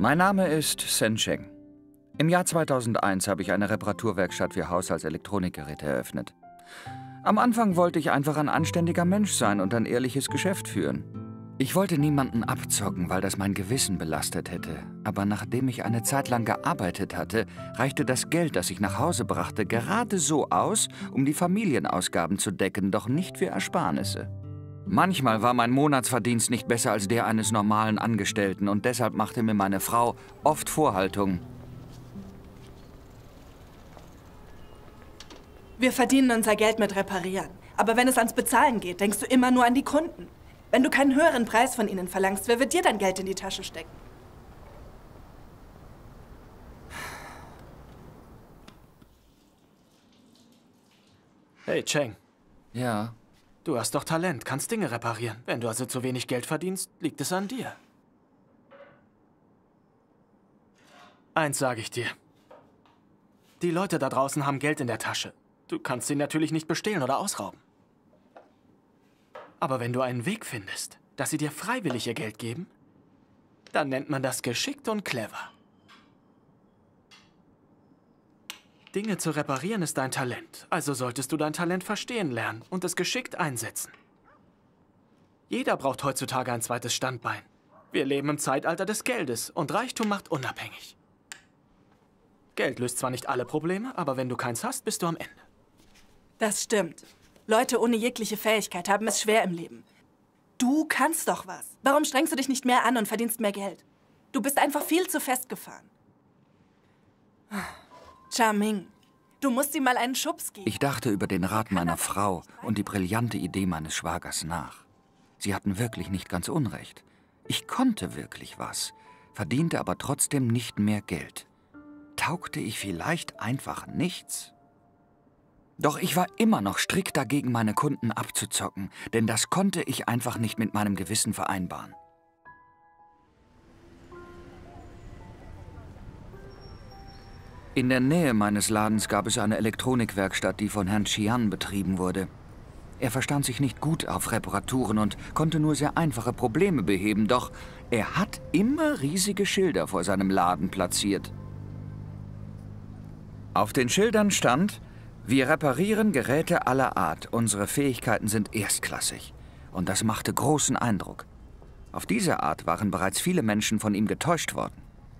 Mein Name ist Sen Cheng. Im Jahr 2001 habe ich eine Reparaturwerkstatt für Haushaltselektronikgeräte eröffnet. Am Anfang wollte ich einfach ein anständiger Mensch sein und ein ehrliches Geschäft führen. Ich wollte niemanden abzocken, weil das mein Gewissen belastet hätte. Aber nachdem ich eine Zeit lang gearbeitet hatte, reichte das Geld, das ich nach Hause brachte, gerade so aus, um die Familienausgaben zu decken, doch nicht für Ersparnisse. Manchmal war mein Monatsverdienst nicht besser als der eines normalen Angestellten und deshalb machte mir meine Frau oft Vorhaltungen. Wir verdienen unser Geld mit Reparieren. Aber wenn es ans Bezahlen geht, denkst du immer nur an die Kunden. Wenn du keinen höheren Preis von ihnen verlangst, wer wird dir dein Geld in die Tasche stecken? Hey, Cheng. Ja. Du hast doch Talent, kannst Dinge reparieren. Wenn du also zu wenig Geld verdienst, liegt es an dir. Eins sage ich dir. Die Leute da draußen haben Geld in der Tasche. Du kannst sie natürlich nicht bestehlen oder ausrauben. Aber wenn du einen Weg findest, dass sie dir freiwillig ihr Geld geben, dann nennt man das geschickt und clever. Dinge zu reparieren ist dein Talent, also solltest du dein Talent verstehen lernen und es geschickt einsetzen. Jeder braucht heutzutage ein zweites Standbein. Wir leben im Zeitalter des Geldes und Reichtum macht unabhängig. Geld löst zwar nicht alle Probleme, aber wenn du keins hast, bist du am Ende. Das stimmt. Leute ohne jegliche Fähigkeit haben es schwer im Leben. Du kannst doch was. Warum strengst du dich nicht mehr an und verdienst mehr Geld? Du bist einfach viel zu festgefahren. Charming, du musst ihm mal einen Schubs geben. Ich dachte über den Rat meiner Frau und die brillante Idee meines Schwagers nach. Sie hatten wirklich nicht ganz unrecht. Ich konnte wirklich was, verdiente aber trotzdem nicht mehr Geld. Taugte ich vielleicht einfach nichts? Doch ich war immer noch strikt dagegen, meine Kunden abzuzocken, denn das konnte ich einfach nicht mit meinem Gewissen vereinbaren. In der Nähe meines Ladens gab es eine Elektronikwerkstatt, die von Herrn Qian betrieben wurde. Er verstand sich nicht gut auf Reparaturen und konnte nur sehr einfache Probleme beheben, doch er hat immer riesige Schilder vor seinem Laden platziert. Auf den Schildern stand: Wir reparieren Geräte aller Art. Unsere Fähigkeiten sind erstklassig. Und das machte großen Eindruck. Auf diese Art waren bereits viele Menschen von ihm getäuscht worden.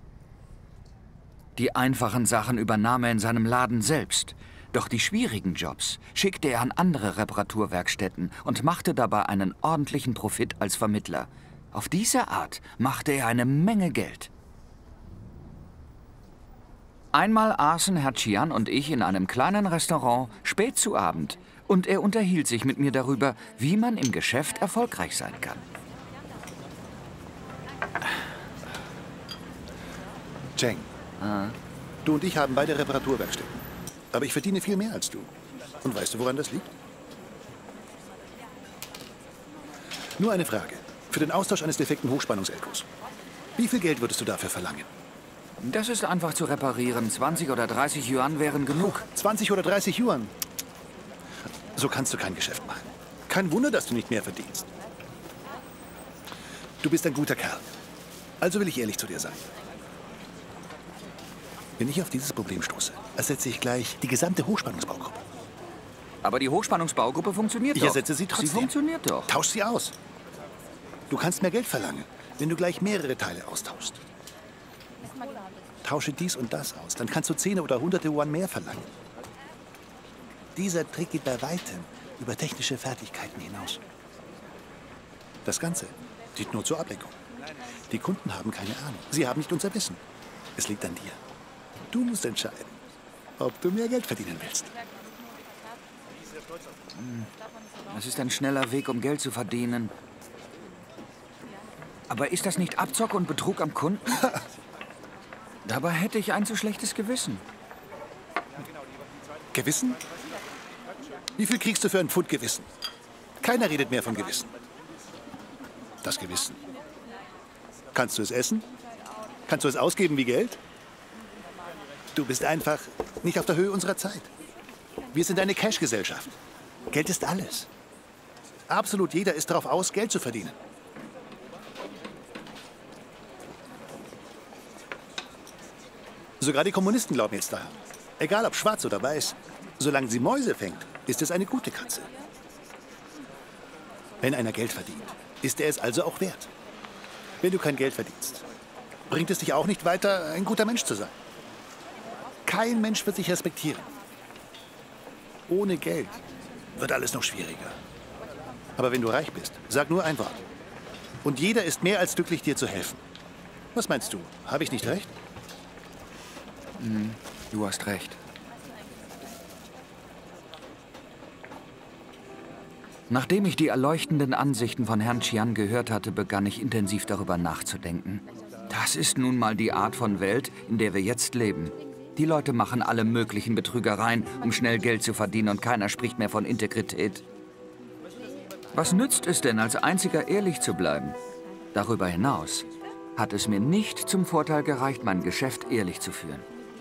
Die einfachen Sachen übernahm er in seinem Laden selbst. Doch die schwierigen Jobs schickte er an andere Reparaturwerkstätten und machte dabei einen ordentlichen Profit als Vermittler. Auf diese Art machte er eine Menge Geld. Einmal aßen Herr Qian und ich in einem kleinen Restaurant spät zu Abend und er unterhielt sich mit mir darüber, wie man im Geschäft erfolgreich sein kann. Cheng, du und ich haben beide Reparaturwerkstätten. Aber ich verdiene viel mehr als du. Und weißt du, woran das liegt? Nur eine Frage. Für den Austausch eines defekten Hochspannungs-Elkos. Wie viel Geld würdest du dafür verlangen? Das ist einfach zu reparieren. 20 oder 30 Yuan wären genug. 20 oder 30 Yuan? So kannst du kein Geschäft machen. Kein Wunder, dass du nicht mehr verdienst. Du bist ein guter Kerl. Also will ich ehrlich zu dir sein. Wenn ich auf dieses Problem stoße, ersetze ich gleich die gesamte Hochspannungsbaugruppe. Aber die Hochspannungsbaugruppe funktioniert doch. Ich ersetze sie trotzdem. Sie funktioniert doch. Tausch sie aus. Du kannst mehr Geld verlangen, wenn du gleich mehrere Teile austauschst. Tausche dies und das aus, dann kannst du 10 oder 100 Yuan mehr verlangen. Dieser Trick geht bei weitem über technische Fertigkeiten hinaus. Das Ganze dient nur zur Ablenkung. Die Kunden haben keine Ahnung. Sie haben nicht unser Wissen. Es liegt an dir. Du musst entscheiden, ob du mehr Geld verdienen willst. Das ist ein schneller Weg, um Geld zu verdienen. Aber ist das nicht Abzocke und Betrug am Kunden? Dabei hätte ich ein zu schlechtes Gewissen. Gewissen? Wie viel kriegst du für ein Pfund Gewissen? Keiner redet mehr von Gewissen. Das Gewissen. Kannst du es essen? Kannst du es ausgeben wie Geld? Du bist einfach nicht auf der Höhe unserer Zeit. Wir sind eine Cash-Gesellschaft. Geld ist alles. Absolut jeder ist darauf aus, Geld zu verdienen. Sogar die Kommunisten glauben jetzt daran. Egal ob schwarz oder weiß, solange sie Mäuse fängt, ist es eine gute Katze. Wenn einer Geld verdient, ist er es also auch wert. Wenn du kein Geld verdienst, bringt es dich auch nicht weiter, ein guter Mensch zu sein. Kein Mensch wird dich respektieren. Ohne Geld wird alles noch schwieriger. Aber wenn du reich bist, sag nur ein Wort. Und jeder ist mehr als glücklich, dir zu helfen. Was meinst du? Habe ich nicht recht? Du hast recht. Nachdem ich die erleuchtenden Ansichten von Herrn Chian gehört hatte, begann ich intensiv darüber nachzudenken. Das ist nun mal die Art von Welt, in der wir jetzt leben. Die Leute machen alle möglichen Betrügereien, um schnell Geld zu verdienen, und keiner spricht mehr von Integrität. Was nützt es denn, als Einziger ehrlich zu bleiben? Darüber hinaus hat es mir nicht zum Vorteil gereicht, mein Geschäft ehrlich zu führen.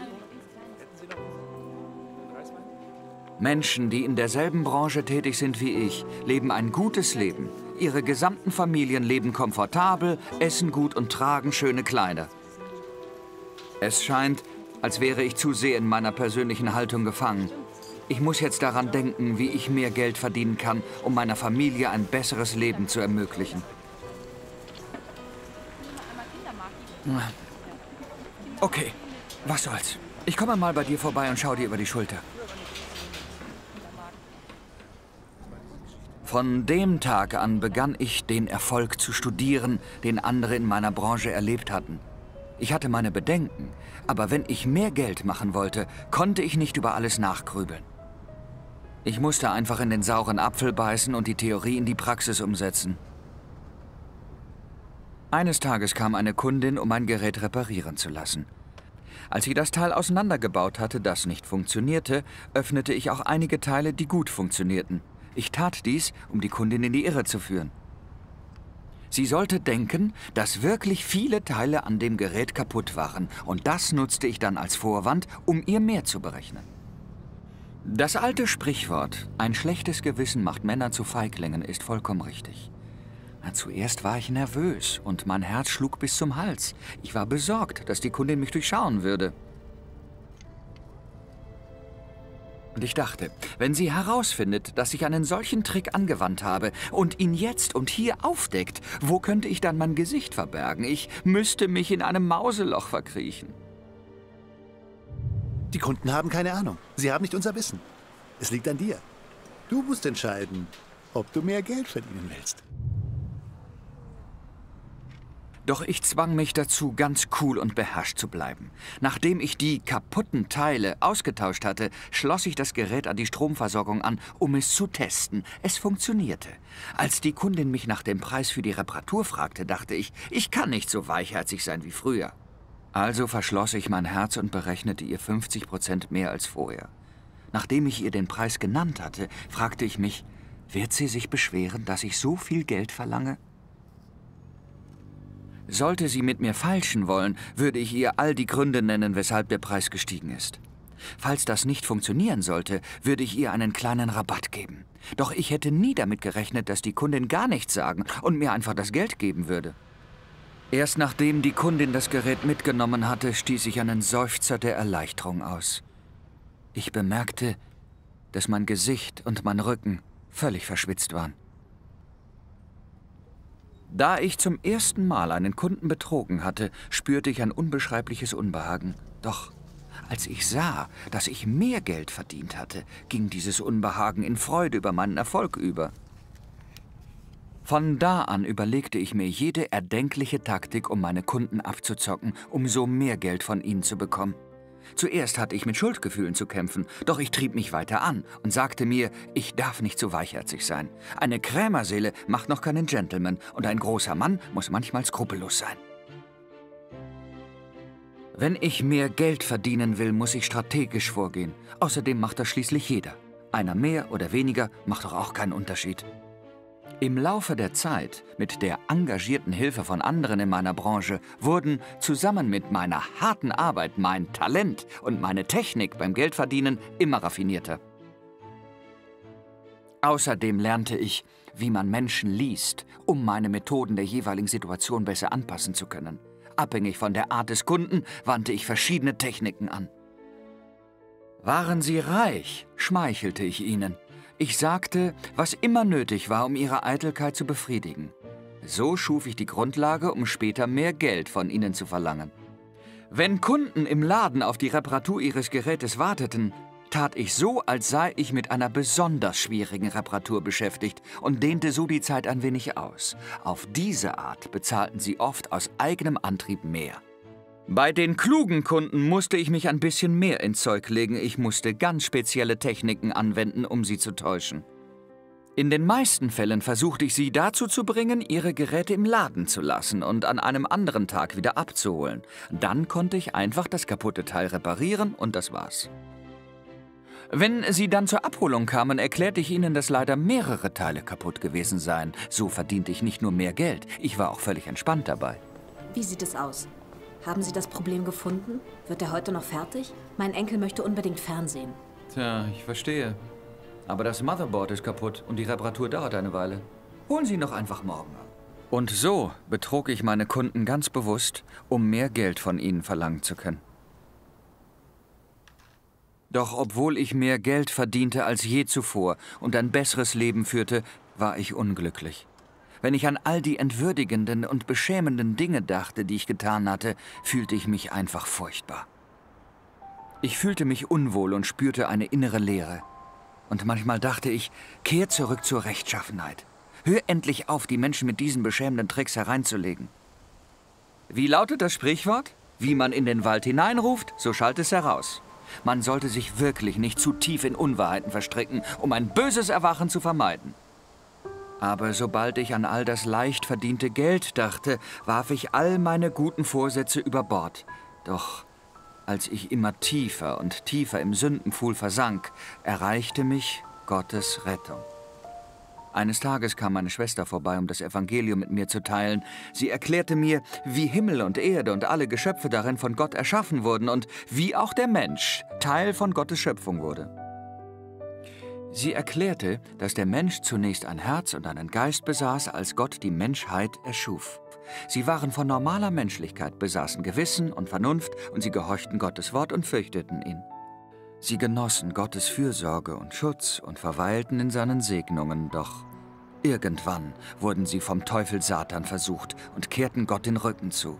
Menschen, die in derselben Branche tätig sind wie ich, leben ein gutes Leben. Ihre gesamten Familien leben komfortabel, essen gut und tragen schöne Kleider. Es scheint, als wäre ich zu sehr in meiner persönlichen Haltung gefangen. Ich muss jetzt daran denken, wie ich mehr Geld verdienen kann, um meiner Familie ein besseres Leben zu ermöglichen. Okay, was soll's. Ich komme mal bei dir vorbei und schau dir über die Schulter. Von dem Tag an begann ich, den Erfolg zu studieren, den andere in meiner Branche erlebt hatten. Ich hatte meine Bedenken, aber wenn ich mehr Geld machen wollte, konnte ich nicht über alles nachgrübeln. Ich musste einfach in den sauren Apfel beißen und die Theorie in die Praxis umsetzen. Eines Tages kam eine Kundin, um mein Gerät reparieren zu lassen. Als sie das Teil auseinandergebaut hatte, das nicht funktionierte, öffnete ich auch einige Teile, die gut funktionierten. Ich tat dies, um die Kundin in die Irre zu führen. Sie sollte denken, dass wirklich viele Teile an dem Gerät kaputt waren, und das nutzte ich dann als Vorwand, um ihr mehr zu berechnen. Das alte Sprichwort, ein schlechtes Gewissen macht Männer zu Feiglingen, ist vollkommen richtig. Zuerst war ich nervös und mein Herz schlug bis zum Hals. Ich war besorgt, dass die Kundin mich durchschauen würde. Und ich dachte, wenn sie herausfindet, dass ich einen solchen Trick angewandt habe und ihn jetzt und hier aufdeckt, wo könnte ich dann mein Gesicht verbergen? Ich müsste mich in einem Mauseloch verkriechen. Die Kunden haben keine Ahnung. Sie haben nicht unser Wissen. Es liegt an dir. Du musst entscheiden, ob du mehr Geld verdienen willst. Doch ich zwang mich dazu, ganz cool und beherrscht zu bleiben. Nachdem ich die kaputten Teile ausgetauscht hatte, schloss ich das Gerät an die Stromversorgung an, um es zu testen. Es funktionierte. Als die Kundin mich nach dem Preis für die Reparatur fragte, dachte ich, ich kann nicht so weichherzig sein wie früher. Also verschloss ich mein Herz und berechnete ihr 50% mehr als vorher. Nachdem ich ihr den Preis genannt hatte, fragte ich mich, wird sie sich beschweren, dass ich so viel Geld verlange? Sollte sie mit mir feilschen wollen, würde ich ihr all die Gründe nennen, weshalb der Preis gestiegen ist. Falls das nicht funktionieren sollte, würde ich ihr einen kleinen Rabatt geben. Doch ich hätte nie damit gerechnet, dass die Kundin gar nichts sagen und mir einfach das Geld geben würde. Erst nachdem die Kundin das Gerät mitgenommen hatte, stieß ich einen Seufzer der Erleichterung aus. Ich bemerkte, dass mein Gesicht und mein Rücken völlig verschwitzt waren. Da ich zum ersten Mal einen Kunden betrogen hatte, spürte ich ein unbeschreibliches Unbehagen. Doch als ich sah, dass ich mehr Geld verdient hatte, ging dieses Unbehagen in Freude über meinen Erfolg über. Von da an überlegte ich mir jede erdenkliche Taktik, um meine Kunden abzuzocken, um so mehr Geld von ihnen zu bekommen. Zuerst hatte ich mit Schuldgefühlen zu kämpfen, doch ich trieb mich weiter an und sagte mir, ich darf nicht so weichherzig sein. Eine Krämerseele macht noch keinen Gentleman und ein großer Mann muss manchmal skrupellos sein. Wenn ich mehr Geld verdienen will, muss ich strategisch vorgehen. Außerdem macht das schließlich jeder. Einer mehr oder weniger macht doch auch keinen Unterschied. Im Laufe der Zeit, mit der engagierten Hilfe von anderen in meiner Branche, wurden zusammen mit meiner harten Arbeit mein Talent und meine Technik beim Geldverdienen immer raffinierter. Außerdem lernte ich, wie man Menschen liest, um meine Methoden der jeweiligen Situation besser anpassen zu können. Abhängig von der Art des Kunden wandte ich verschiedene Techniken an. Waren sie reich, schmeichelte ich ihnen. Ich sagte, was immer nötig war, um ihre Eitelkeit zu befriedigen. So schuf ich die Grundlage, um später mehr Geld von ihnen zu verlangen. Wenn Kunden im Laden auf die Reparatur ihres Gerätes warteten, tat ich so, als sei ich mit einer besonders schwierigen Reparatur beschäftigt und dehnte so die Zeit ein wenig aus. Auf diese Art bezahlten sie oft aus eigenem Antrieb mehr. Bei den klugen Kunden musste ich mich ein bisschen mehr ins Zeug legen. Ich musste ganz spezielle Techniken anwenden, um sie zu täuschen. In den meisten Fällen versuchte ich sie dazu zu bringen, ihre Geräte im Laden zu lassen und an einem anderen Tag wieder abzuholen. Dann konnte ich einfach das kaputte Teil reparieren und das war's. Wenn sie dann zur Abholung kamen, erklärte ich ihnen, dass leider mehrere Teile kaputt gewesen seien. So verdiente ich nicht nur mehr Geld, ich war auch völlig entspannt dabei. Wie sieht es aus? Haben Sie das Problem gefunden? Wird er heute noch fertig? Mein Enkel möchte unbedingt Fernsehen. Tja, ich verstehe. Aber das Motherboard ist kaputt und die Reparatur dauert eine Weile. Holen Sie ihn doch einfach morgen ab. Und so betrog ich meine Kunden ganz bewusst, um mehr Geld von ihnen verlangen zu können. Doch obwohl ich mehr Geld verdiente als je zuvor und ein besseres Leben führte, war ich unglücklich. Wenn ich an all die entwürdigenden und beschämenden Dinge dachte, die ich getan hatte, fühlte ich mich einfach furchtbar. Ich fühlte mich unwohl und spürte eine innere Leere. Und manchmal dachte ich, kehr zurück zur Rechtschaffenheit. Hör endlich auf, die Menschen mit diesen beschämenden Tricks hereinzulegen. Wie lautet das Sprichwort? Wie man in den Wald hineinruft, so schallt es heraus. Man sollte sich wirklich nicht zu tief in Unwahrheiten verstricken, um ein böses Erwachen zu vermeiden. Aber sobald ich an all das leicht verdiente Geld dachte, warf ich all meine guten Vorsätze über Bord. Doch als ich immer tiefer und tiefer im Sündenpfuhl versank, erreichte mich Gottes Rettung. Eines Tages kam meine Schwester vorbei, um das Evangelium mit mir zu teilen. Sie erklärte mir, wie Himmel und Erde und alle Geschöpfe darin von Gott erschaffen wurden und wie auch der Mensch Teil von Gottes Schöpfung wurde. Sie erklärte, dass der Mensch zunächst ein Herz und einen Geist besaß, als Gott die Menschheit erschuf. Sie waren von normaler Menschlichkeit, besaßen Gewissen und Vernunft und sie gehorchten Gottes Wort und fürchteten ihn. Sie genossen Gottes Fürsorge und Schutz und verweilten in seinen Segnungen, doch irgendwann wurden sie vom Teufel Satan versucht und kehrten Gott den Rücken zu.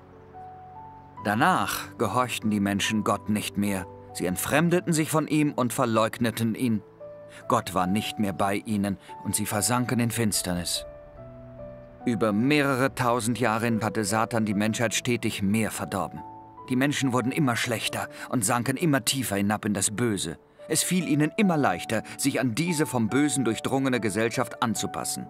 Danach gehorchten die Menschen Gott nicht mehr. Sie entfremdeten sich von ihm und verleugneten ihn. Gott war nicht mehr bei ihnen und sie versanken in Finsternis. Über mehrere tausend Jahre hatte Satan die Menschheit stetig mehr verdorben. Die Menschen wurden immer schlechter und sanken immer tiefer hinab in das Böse. Es fiel ihnen immer leichter, sich an diese vom Bösen durchdrungene Gesellschaft anzupassen.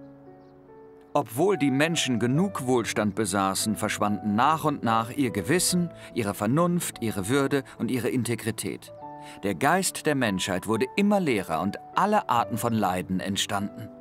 Obwohl die Menschen genug Wohlstand besaßen, verschwanden nach und nach ihr Gewissen, ihre Vernunft, ihre Würde und ihre Integrität. Der Geist der Menschheit wurde immer leerer und alle Arten von Leiden entstanden.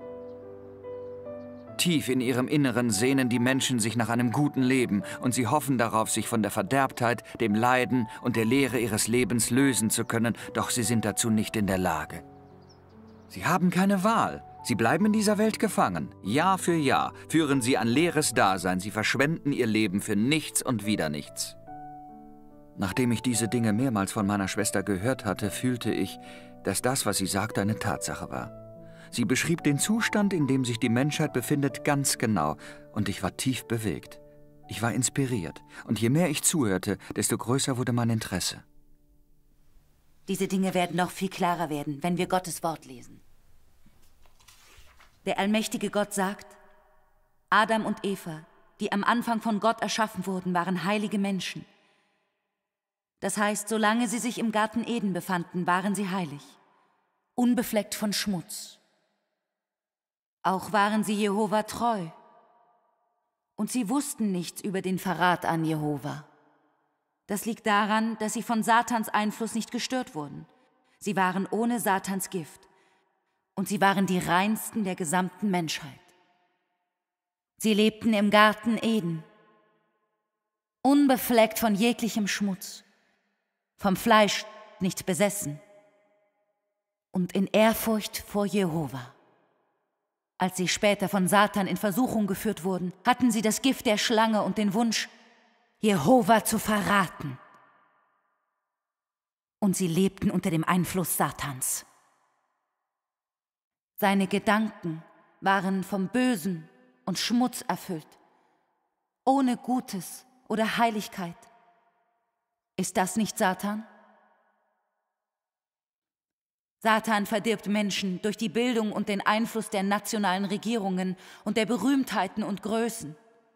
Tief in ihrem Inneren sehnen die Menschen sich nach einem guten Leben und sie hoffen darauf, sich von der Verderbtheit, dem Leiden und der Leere ihres Lebens lösen zu können, doch sie sind dazu nicht in der Lage. Sie haben keine Wahl. Sie bleiben in dieser Welt gefangen. Jahr für Jahr führen sie ein leeres Dasein. Sie verschwenden ihr Leben für nichts und wieder nichts. Nachdem ich diese Dinge mehrmals von meiner Schwester gehört hatte, fühlte ich, dass das, was sie sagte, eine Tatsache war. Sie beschrieb den Zustand, in dem sich die Menschheit befindet, ganz genau, und ich war tief bewegt. Ich war inspiriert, und je mehr ich zuhörte, desto größer wurde mein Interesse. Diese Dinge werden noch viel klarer werden, wenn wir Gottes Wort lesen. Der allmächtige Gott sagt, Adam und Eva, die am Anfang von Gott erschaffen wurden, waren heilige Menschen. Das heißt, solange sie sich im Garten Eden befanden, waren sie heilig, unbefleckt von Schmutz. Auch waren sie Jehova treu. Und sie wussten nichts über den Verrat an Jehova. Das liegt daran, dass sie von Satans Einfluss nicht gestört wurden. Sie waren ohne Satans Gift. Und sie waren die reinsten der gesamten Menschheit. Sie lebten im Garten Eden, unbefleckt von jeglichem Schmutz, vom Fleisch nicht besessen und in Ehrfurcht vor Jehova. Als sie später von Satan in Versuchung geführt wurden, hatten sie das Gift der Schlange und den Wunsch, Jehova zu verraten. Und sie lebten unter dem Einfluss Satans. Seine Gedanken waren vom Bösen und Schmutz erfüllt, ohne Gutes oder Heiligkeit. Ist das nicht Satan? Satan verdirbt Menschen durch die Bildung und den Einfluss der nationalen Regierungen und der Berühmtheiten und Größen.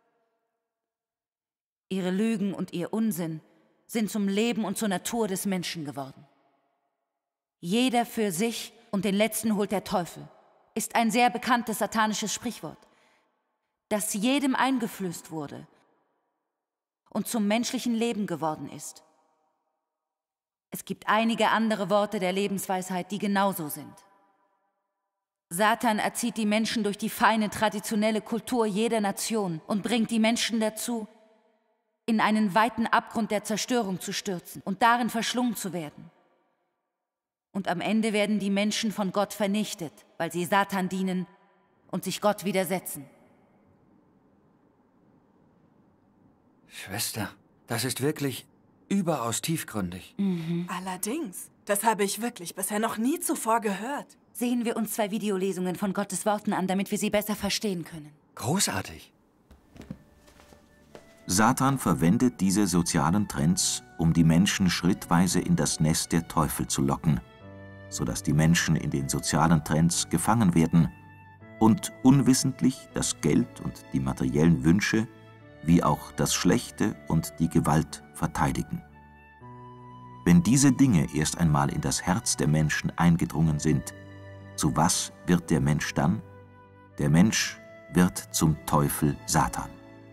Ihre Lügen und ihr Unsinn sind zum Leben und zur Natur des Menschen geworden. Jeder für sich und den Letzten holt der Teufel, ist ein sehr bekanntes satanisches Sprichwort, das jedem eingeflößt wurde und zum menschlichen Leben geworden ist. Es gibt einige andere Worte der Lebensweisheit, die genauso sind. Satan erzieht die Menschen durch die feine, traditionelle Kultur jeder Nation und bringt die Menschen dazu, in einen weiten Abgrund der Zerstörung zu stürzen und darin verschlungen zu werden. Und am Ende werden die Menschen von Gott vernichtet, weil sie Satan dienen und sich Gott widersetzen. Schwester, das ist wirklich überaus tiefgründig. Allerdings, das habe ich wirklich bisher noch nie zuvor gehört. Sehen wir uns 2 Videolesungen von Gottes Worten an, damit wir sie besser verstehen können. Großartig. Satan verwendet diese sozialen Trends, um die Menschen schrittweise in das Nest der Teufel zu locken, sodass die Menschen in den sozialen Trends gefangen werden und unwissentlich das Geld und die materiellen Wünsche wie auch das Schlechte und die Gewalt verteidigen. Wenn diese Dinge erst einmal in das Herz der Menschen eingedrungen sind, zu was wird der Mensch dann? Der Mensch wird zum Teufel Satan.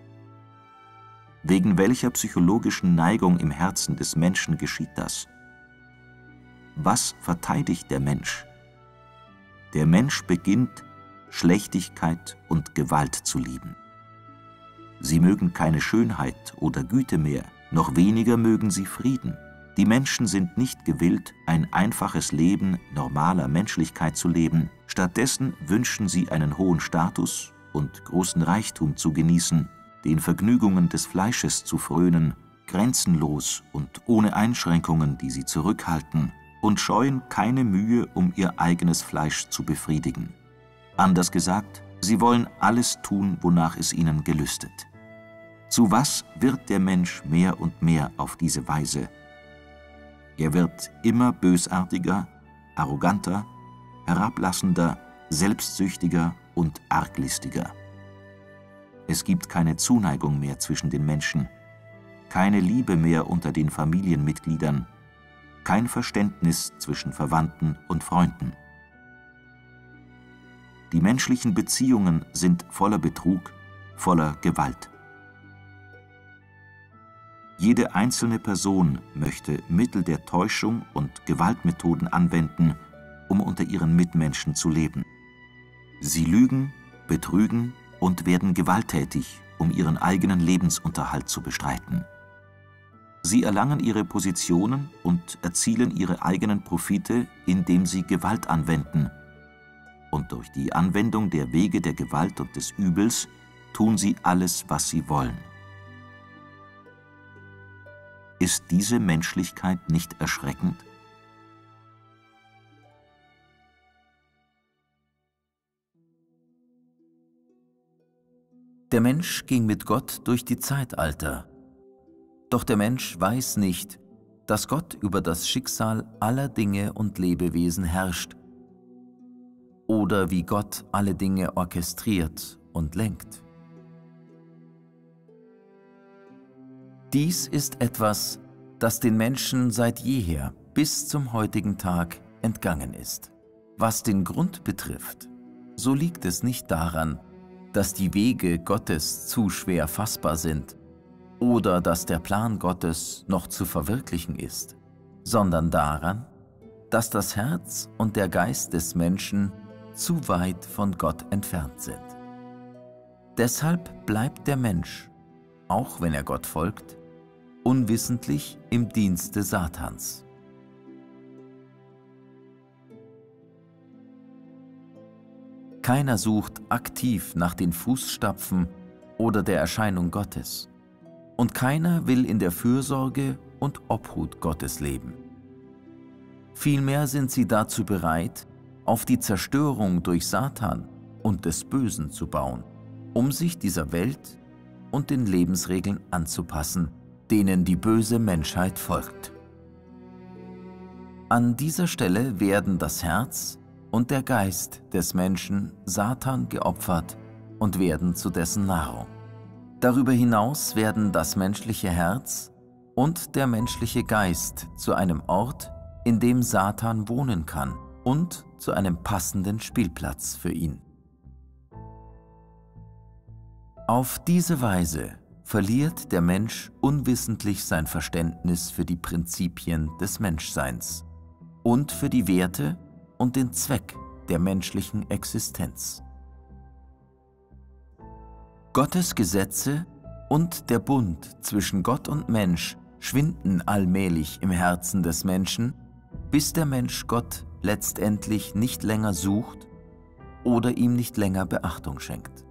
Wegen welcher psychologischen Neigung im Herzen des Menschen geschieht das? Was verteidigt der Mensch? Der Mensch beginnt, Schlechtigkeit und Gewalt zu lieben. Sie mögen keine Schönheit oder Güte mehr, noch weniger mögen sie Frieden. Die Menschen sind nicht gewillt, ein einfaches Leben normaler Menschlichkeit zu leben. Stattdessen wünschen sie einen hohen Status und großen Reichtum zu genießen, den Vergnügungen des Fleisches zu frönen, grenzenlos und ohne Einschränkungen, die sie zurückhalten, und scheuen keine Mühe, um ihr eigenes Fleisch zu befriedigen. Anders gesagt, sie wollen alles tun, wonach es ihnen gelüstet. Zu was wird der Mensch mehr und mehr auf diese Weise? Er wird immer bösartiger, arroganter, herablassender, selbstsüchtiger und arglistiger. Es gibt keine Zuneigung mehr zwischen den Menschen, keine Liebe mehr unter den Familienmitgliedern, kein Verständnis zwischen Verwandten und Freunden. Die menschlichen Beziehungen sind voller Betrug, voller Gewalt. Jede einzelne Person möchte Mittel der Täuschung und Gewaltmethoden anwenden, um unter ihren Mitmenschen zu leben. Sie lügen, betrügen und werden gewalttätig, um ihren eigenen Lebensunterhalt zu bestreiten. Sie erlangen ihre Positionen und erzielen ihre eigenen Profite, indem sie Gewalt anwenden. Und durch die Anwendung der Wege der Gewalt und des Übels tun sie alles, was sie wollen. Ist diese Menschlichkeit nicht erschreckend? Der Mensch ging mit Gott durch die Zeitalter. Doch der Mensch weiß nicht, dass Gott über das Schicksal aller Dinge und Lebewesen herrscht oder wie Gott alle Dinge orchestriert und lenkt. Dies ist etwas, das den Menschen seit jeher bis zum heutigen Tag entgangen ist. Was den Grund betrifft, so liegt es nicht daran, dass die Wege Gottes zu schwer fassbar sind oder dass der Plan Gottes noch zu verwirklichen ist, sondern daran, dass das Herz und der Geist des Menschen zu weit von Gott entfernt sind. Deshalb bleibt der Mensch, auch wenn er Gott folgt, unwissentlich im Dienste Satans. Keiner sucht aktiv nach den Fußstapfen oder der Erscheinung Gottes. und keiner will in der Fürsorge und Obhut Gottes leben. Vielmehr sind sie dazu bereit, auf die Zerstörung durch Satan und des Bösen zu bauen, um sich dieser Welt und den Lebensregeln anzupassen, denen die böse Menschheit folgt. An dieser Stelle werden das Herz und der Geist des Menschen Satan geopfert und werden zu dessen Nahrung. Darüber hinaus werden das menschliche Herz und der menschliche Geist zu einem Ort, in dem Satan wohnen kann, und zu einem passenden Spielplatz für ihn. Auf diese Weise verliert der Mensch unwissentlich sein Verständnis für die Prinzipien des Menschseins und für die Werte und den Zweck der menschlichen Existenz. Gottes Gesetze und der Bund zwischen Gott und Mensch schwinden allmählich im Herzen des Menschen, bis der Mensch Gott letztendlich nicht länger sucht oder ihm nicht länger Beachtung schenkt.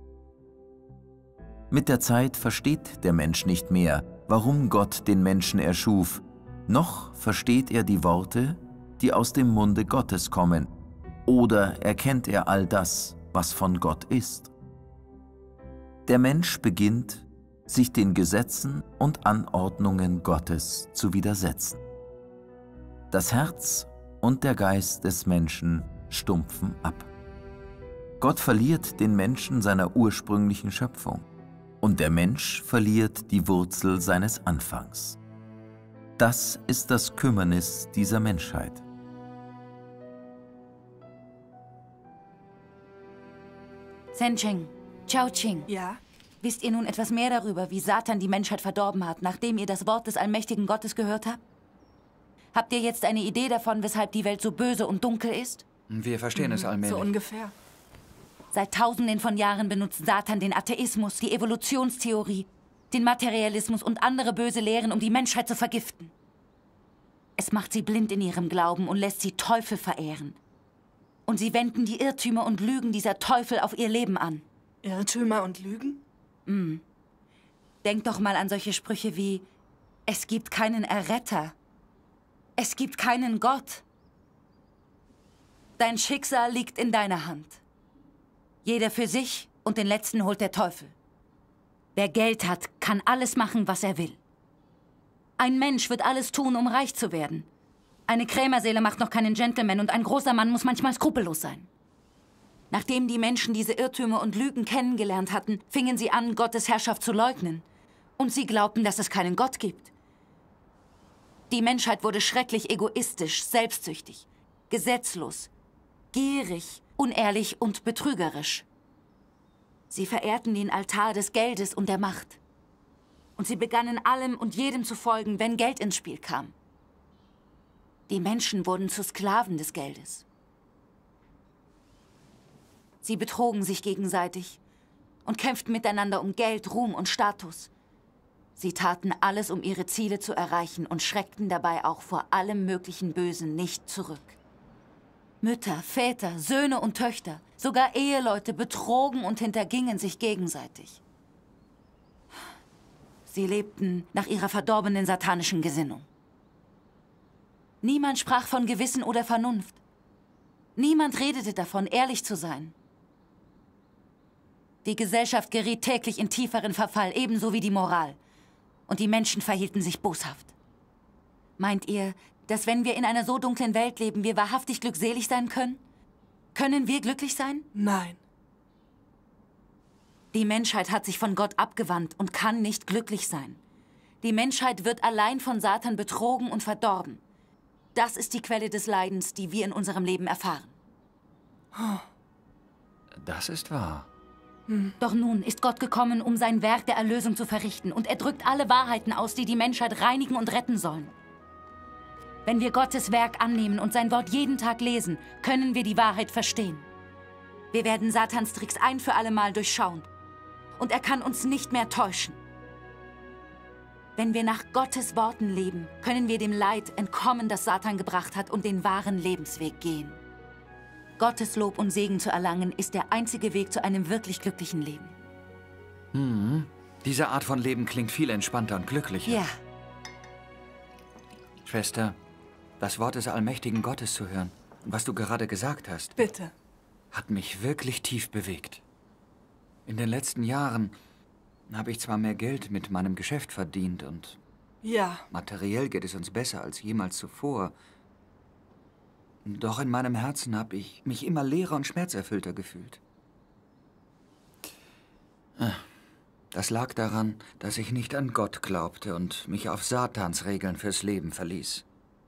Mit der Zeit versteht der Mensch nicht mehr, warum Gott den Menschen erschuf, noch versteht er die Worte, die aus dem Munde Gottes kommen, oder erkennt er all das, was von Gott ist. Der Mensch beginnt, sich den Gesetzen und Anordnungen Gottes zu widersetzen. Das Herz und der Geist des Menschen stumpfen ab. Gott verliert den Menschen seiner ursprünglichen Schöpfung und der Mensch verliert die Wurzel seines Anfangs. Das ist das Kümmernis dieser Menschheit. Sencheng, Chao-Ching. Ja? Wisst ihr nun etwas mehr darüber, wie Satan die Menschheit verdorben hat, nachdem ihr das Wort des allmächtigen Gottes gehört habt? Habt ihr jetzt eine Idee davon, weshalb die Welt so böse und dunkel ist? Wir verstehen es allmählich. So ungefähr. Seit Tausenden von Jahren benutzt Satan den Atheismus, die Evolutionstheorie, den Materialismus und andere böse Lehren, um die Menschheit zu vergiften. Es macht sie blind in ihrem Glauben und lässt sie Teufel verehren. Und sie wenden die Irrtümer und Lügen dieser Teufel auf ihr Leben an. Irrtümer und Lügen? Denkt doch mal an solche Sprüche wie: Es gibt keinen Erretter. Es gibt keinen Gott. Dein Schicksal liegt in deiner Hand. Jeder für sich und den Letzten holt der Teufel. Wer Geld hat, kann alles machen, was er will. Ein Mensch wird alles tun, um reich zu werden. Eine Krämerseele macht noch keinen Gentleman und ein großer Mann muss manchmal skrupellos sein. Nachdem die Menschen diese Irrtümer und Lügen kennengelernt hatten, fingen sie an, Gottes Herrschaft zu leugnen. Und sie glaubten, dass es keinen Gott gibt. Die Menschheit wurde schrecklich egoistisch, selbstsüchtig, gesetzlos, gierig, unehrlich und betrügerisch. Sie verehrten den Altar des Geldes und der Macht. Und sie begannen allem und jedem zu folgen, wenn Geld ins Spiel kam. Die Menschen wurden zu Sklaven des Geldes. Sie betrogen sich gegenseitig und kämpften miteinander um Geld, Ruhm und Status. Sie taten alles, um ihre Ziele zu erreichen und schreckten dabei auch vor allem möglichen Bösen nicht zurück. Mütter, Väter, Söhne und Töchter, sogar Eheleute betrogen und hintergingen sich gegenseitig. Sie lebten nach ihrer verdorbenen satanischen Gesinnung. Niemand sprach von Gewissen oder Vernunft. Niemand redete davon, ehrlich zu sein. Die Gesellschaft geriet täglich in tieferen Verfall, ebenso wie die Moral. Und die Menschen verhielten sich boshaft. Meint ihr, dass wenn wir in einer so dunklen Welt leben, wir wahrhaftig glückselig sein können? Können wir glücklich sein? Nein. Die Menschheit hat sich von Gott abgewandt und kann nicht glücklich sein. Die Menschheit wird allein von Satan betrogen und verdorben. Das ist die Quelle des Leidens, die wir in unserem Leben erfahren. Das ist wahr. Doch nun ist Gott gekommen, um sein Werk der Erlösung zu verrichten. Und er drückt alle Wahrheiten aus, die die Menschheit reinigen und retten sollen. Wenn wir Gottes Werk annehmen und sein Wort jeden Tag lesen, können wir die Wahrheit verstehen. Wir werden Satans Tricks ein für alle Mal durchschauen. Und er kann uns nicht mehr täuschen. Wenn wir nach Gottes Worten leben, können wir dem Leid entkommen, das Satan gebracht hat, und den wahren Lebensweg gehen. Gottes Lob und Segen zu erlangen, ist der einzige Weg zu einem wirklich glücklichen Leben. Diese Art von Leben klingt viel entspannter und glücklicher. Ja. Schwester, das Wort des allmächtigen Gottes zu hören, was du gerade gesagt hast, Bitte. hat mich wirklich tief bewegt. In den letzten Jahren habe ich zwar mehr Geld mit meinem Geschäft verdient und Ja. materiell geht es uns besser als jemals zuvor. Doch in meinem Herzen habe ich mich immer leerer und schmerzerfüllter gefühlt. Das lag daran, dass ich nicht an Gott glaubte und mich auf Satans Regeln fürs Leben verließ.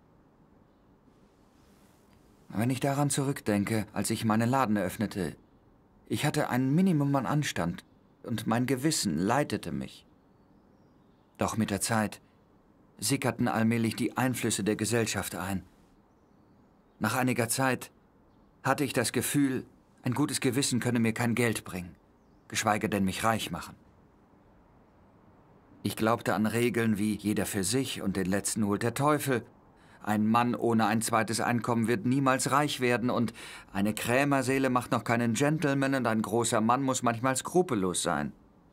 Wenn ich daran zurückdenke, als ich meinen Laden eröffnete, ich hatte ein Minimum an Anstand und mein Gewissen leitete mich. Doch mit der Zeit sickerten allmählich die Einflüsse der Gesellschaft ein. Nach einiger Zeit hatte ich das Gefühl, ein gutes Gewissen könne mir kein Geld bringen, geschweige denn mich reich machen. Ich glaubte an Regeln wie jeder für sich und den Letzten holt der Teufel. Ein Mann ohne ein zweites Einkommen wird niemals reich werden und eine Krämerseele macht noch keinen Gentleman und ein großer Mann muss manchmal skrupellos sein.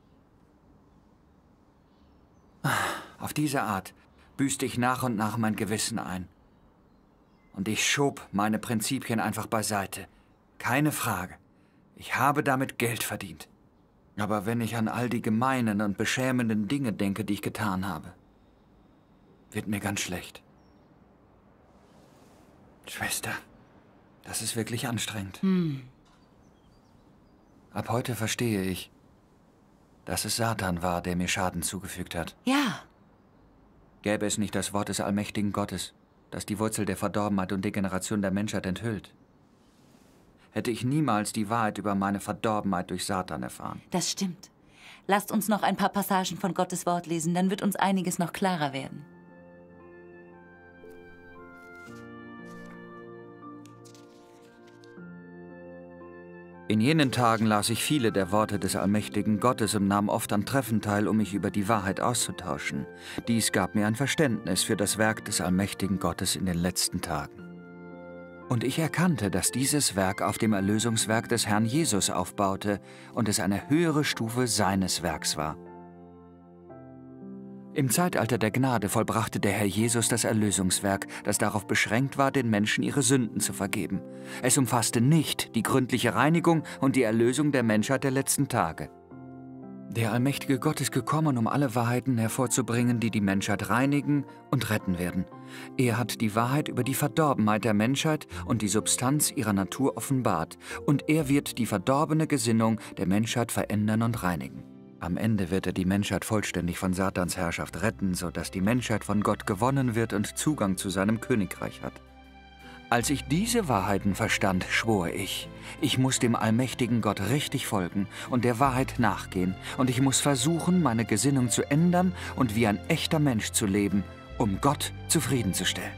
Auf diese Art büßte ich nach und nach mein Gewissen ein. Und ich schob meine Prinzipien einfach beiseite. Keine Frage. Ich habe damit Geld verdient. Aber wenn ich an all die gemeinen und beschämenden Dinge denke, die ich getan habe, wird mir ganz schlecht. Schwester, das ist wirklich anstrengend. Ab heute verstehe ich, dass es Satan war, der mir Schaden zugefügt hat. Ja. Gäbe es nicht das Wort des allmächtigen Gottes, das die Wurzel der Verdorbenheit und Degeneration der Menschheit enthüllt, hätte ich niemals die Wahrheit über meine Verdorbenheit durch Satan erfahren. Das stimmt. Lasst uns noch ein paar Passagen von Gottes Wort lesen, dann wird uns einiges noch klarer werden. In jenen Tagen las ich viele der Worte des allmächtigen Gottes und nahm oft an Treffen teil, um mich über die Wahrheit auszutauschen. Dies gab mir ein Verständnis für das Werk des allmächtigen Gottes in den letzten Tagen. Und ich erkannte, dass dieses Werk auf dem Erlösungswerk des Herrn Jesus aufbaute und es eine höhere Stufe seines Werks war. Im Zeitalter der Gnade vollbrachte der Herr Jesus das Erlösungswerk, das darauf beschränkt war, den Menschen ihre Sünden zu vergeben. Es umfasste nicht die gründliche Reinigung und die Erlösung der Menschheit der letzten Tage. Der allmächtige Gott ist gekommen, um alle Wahrheiten hervorzubringen, die die Menschheit reinigen und retten werden. Er hat die Wahrheit über die Verdorbenheit der Menschheit und die Substanz ihrer Natur offenbart, und er wird die verdorbene Gesinnung der Menschheit verändern und reinigen. Am Ende wird er die Menschheit vollständig von Satans Herrschaft retten, sodass die Menschheit von Gott gewonnen wird und Zugang zu seinem Königreich hat. Als ich diese Wahrheiten verstand, schwor ich muss dem allmächtigen Gott richtig folgen und der Wahrheit nachgehen, und ich muss versuchen, meine Gesinnung zu ändern und wie ein echter Mensch zu leben, um Gott zufriedenzustellen.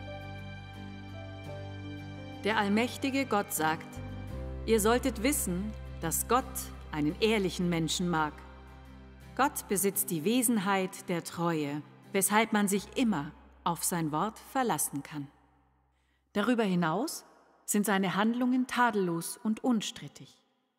Der allmächtige Gott sagt, ihr solltet wissen, dass Gott einen ehrlichen Menschen mag. Gott besitzt die Wesenheit der Treue, weshalb man sich immer auf sein Wort verlassen kann. Darüber hinaus sind seine Handlungen tadellos und unstrittig.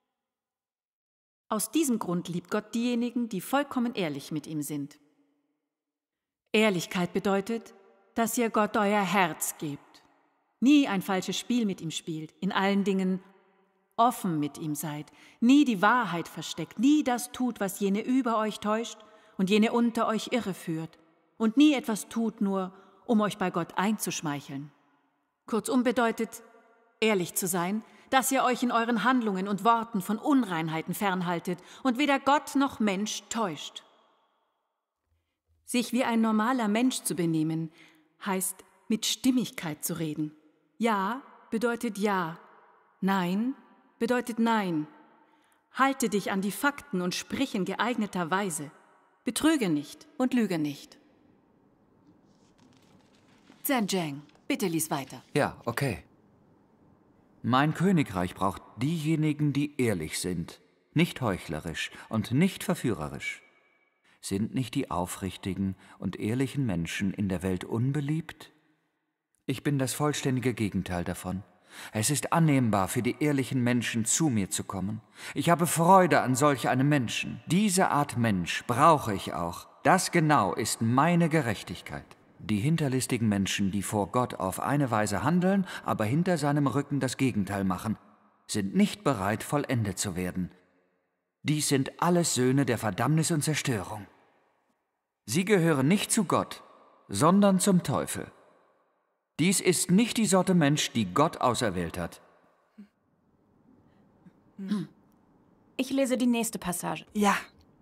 Aus diesem Grund liebt Gott diejenigen, die vollkommen ehrlich mit ihm sind. Ehrlichkeit bedeutet, dass ihr Gott euer Herz gebt, nie ein falsches Spiel mit ihm spielt, in allen Dingen offen mit ihm seid, nie die Wahrheit versteckt, nie das tut, was jene über euch täuscht und jene unter euch irreführt, und nie etwas tut, nur um euch bei Gott einzuschmeicheln. Kurzum bedeutet, ehrlich zu sein, dass ihr euch in euren Handlungen und Worten von Unreinheiten fernhaltet und weder Gott noch Mensch täuscht. Sich wie ein normaler Mensch zu benehmen, heißt, mit Stimmigkeit zu reden. Ja bedeutet ja, nein bedeutet nein. Halte dich an die Fakten und sprich in geeigneter Weise. Betrüge nicht und lüge nicht. Zhenjiang, bitte lies weiter. Ja, okay. Mein Königreich braucht diejenigen, die ehrlich sind, nicht heuchlerisch und nicht verführerisch. Sind nicht die aufrichtigen und ehrlichen Menschen in der Welt unbeliebt? Ich bin das vollständige Gegenteil davon. Es ist annehmbar für die ehrlichen Menschen, zu mir zu kommen. Ich habe Freude an solch einem Menschen. Diese Art Mensch brauche ich auch. Das genau ist meine Gerechtigkeit. Die hinterlistigen Menschen, die vor Gott auf eine Weise handeln, aber hinter seinem Rücken das Gegenteil machen, sind nicht bereit, vollendet zu werden. Dies sind alles Söhne der Verdammnis und Zerstörung. Sie gehören nicht zu Gott, sondern zum Teufel. Dies ist nicht die Sorte Mensch, die Gott auserwählt hat. Ich lese die nächste Passage. Ja.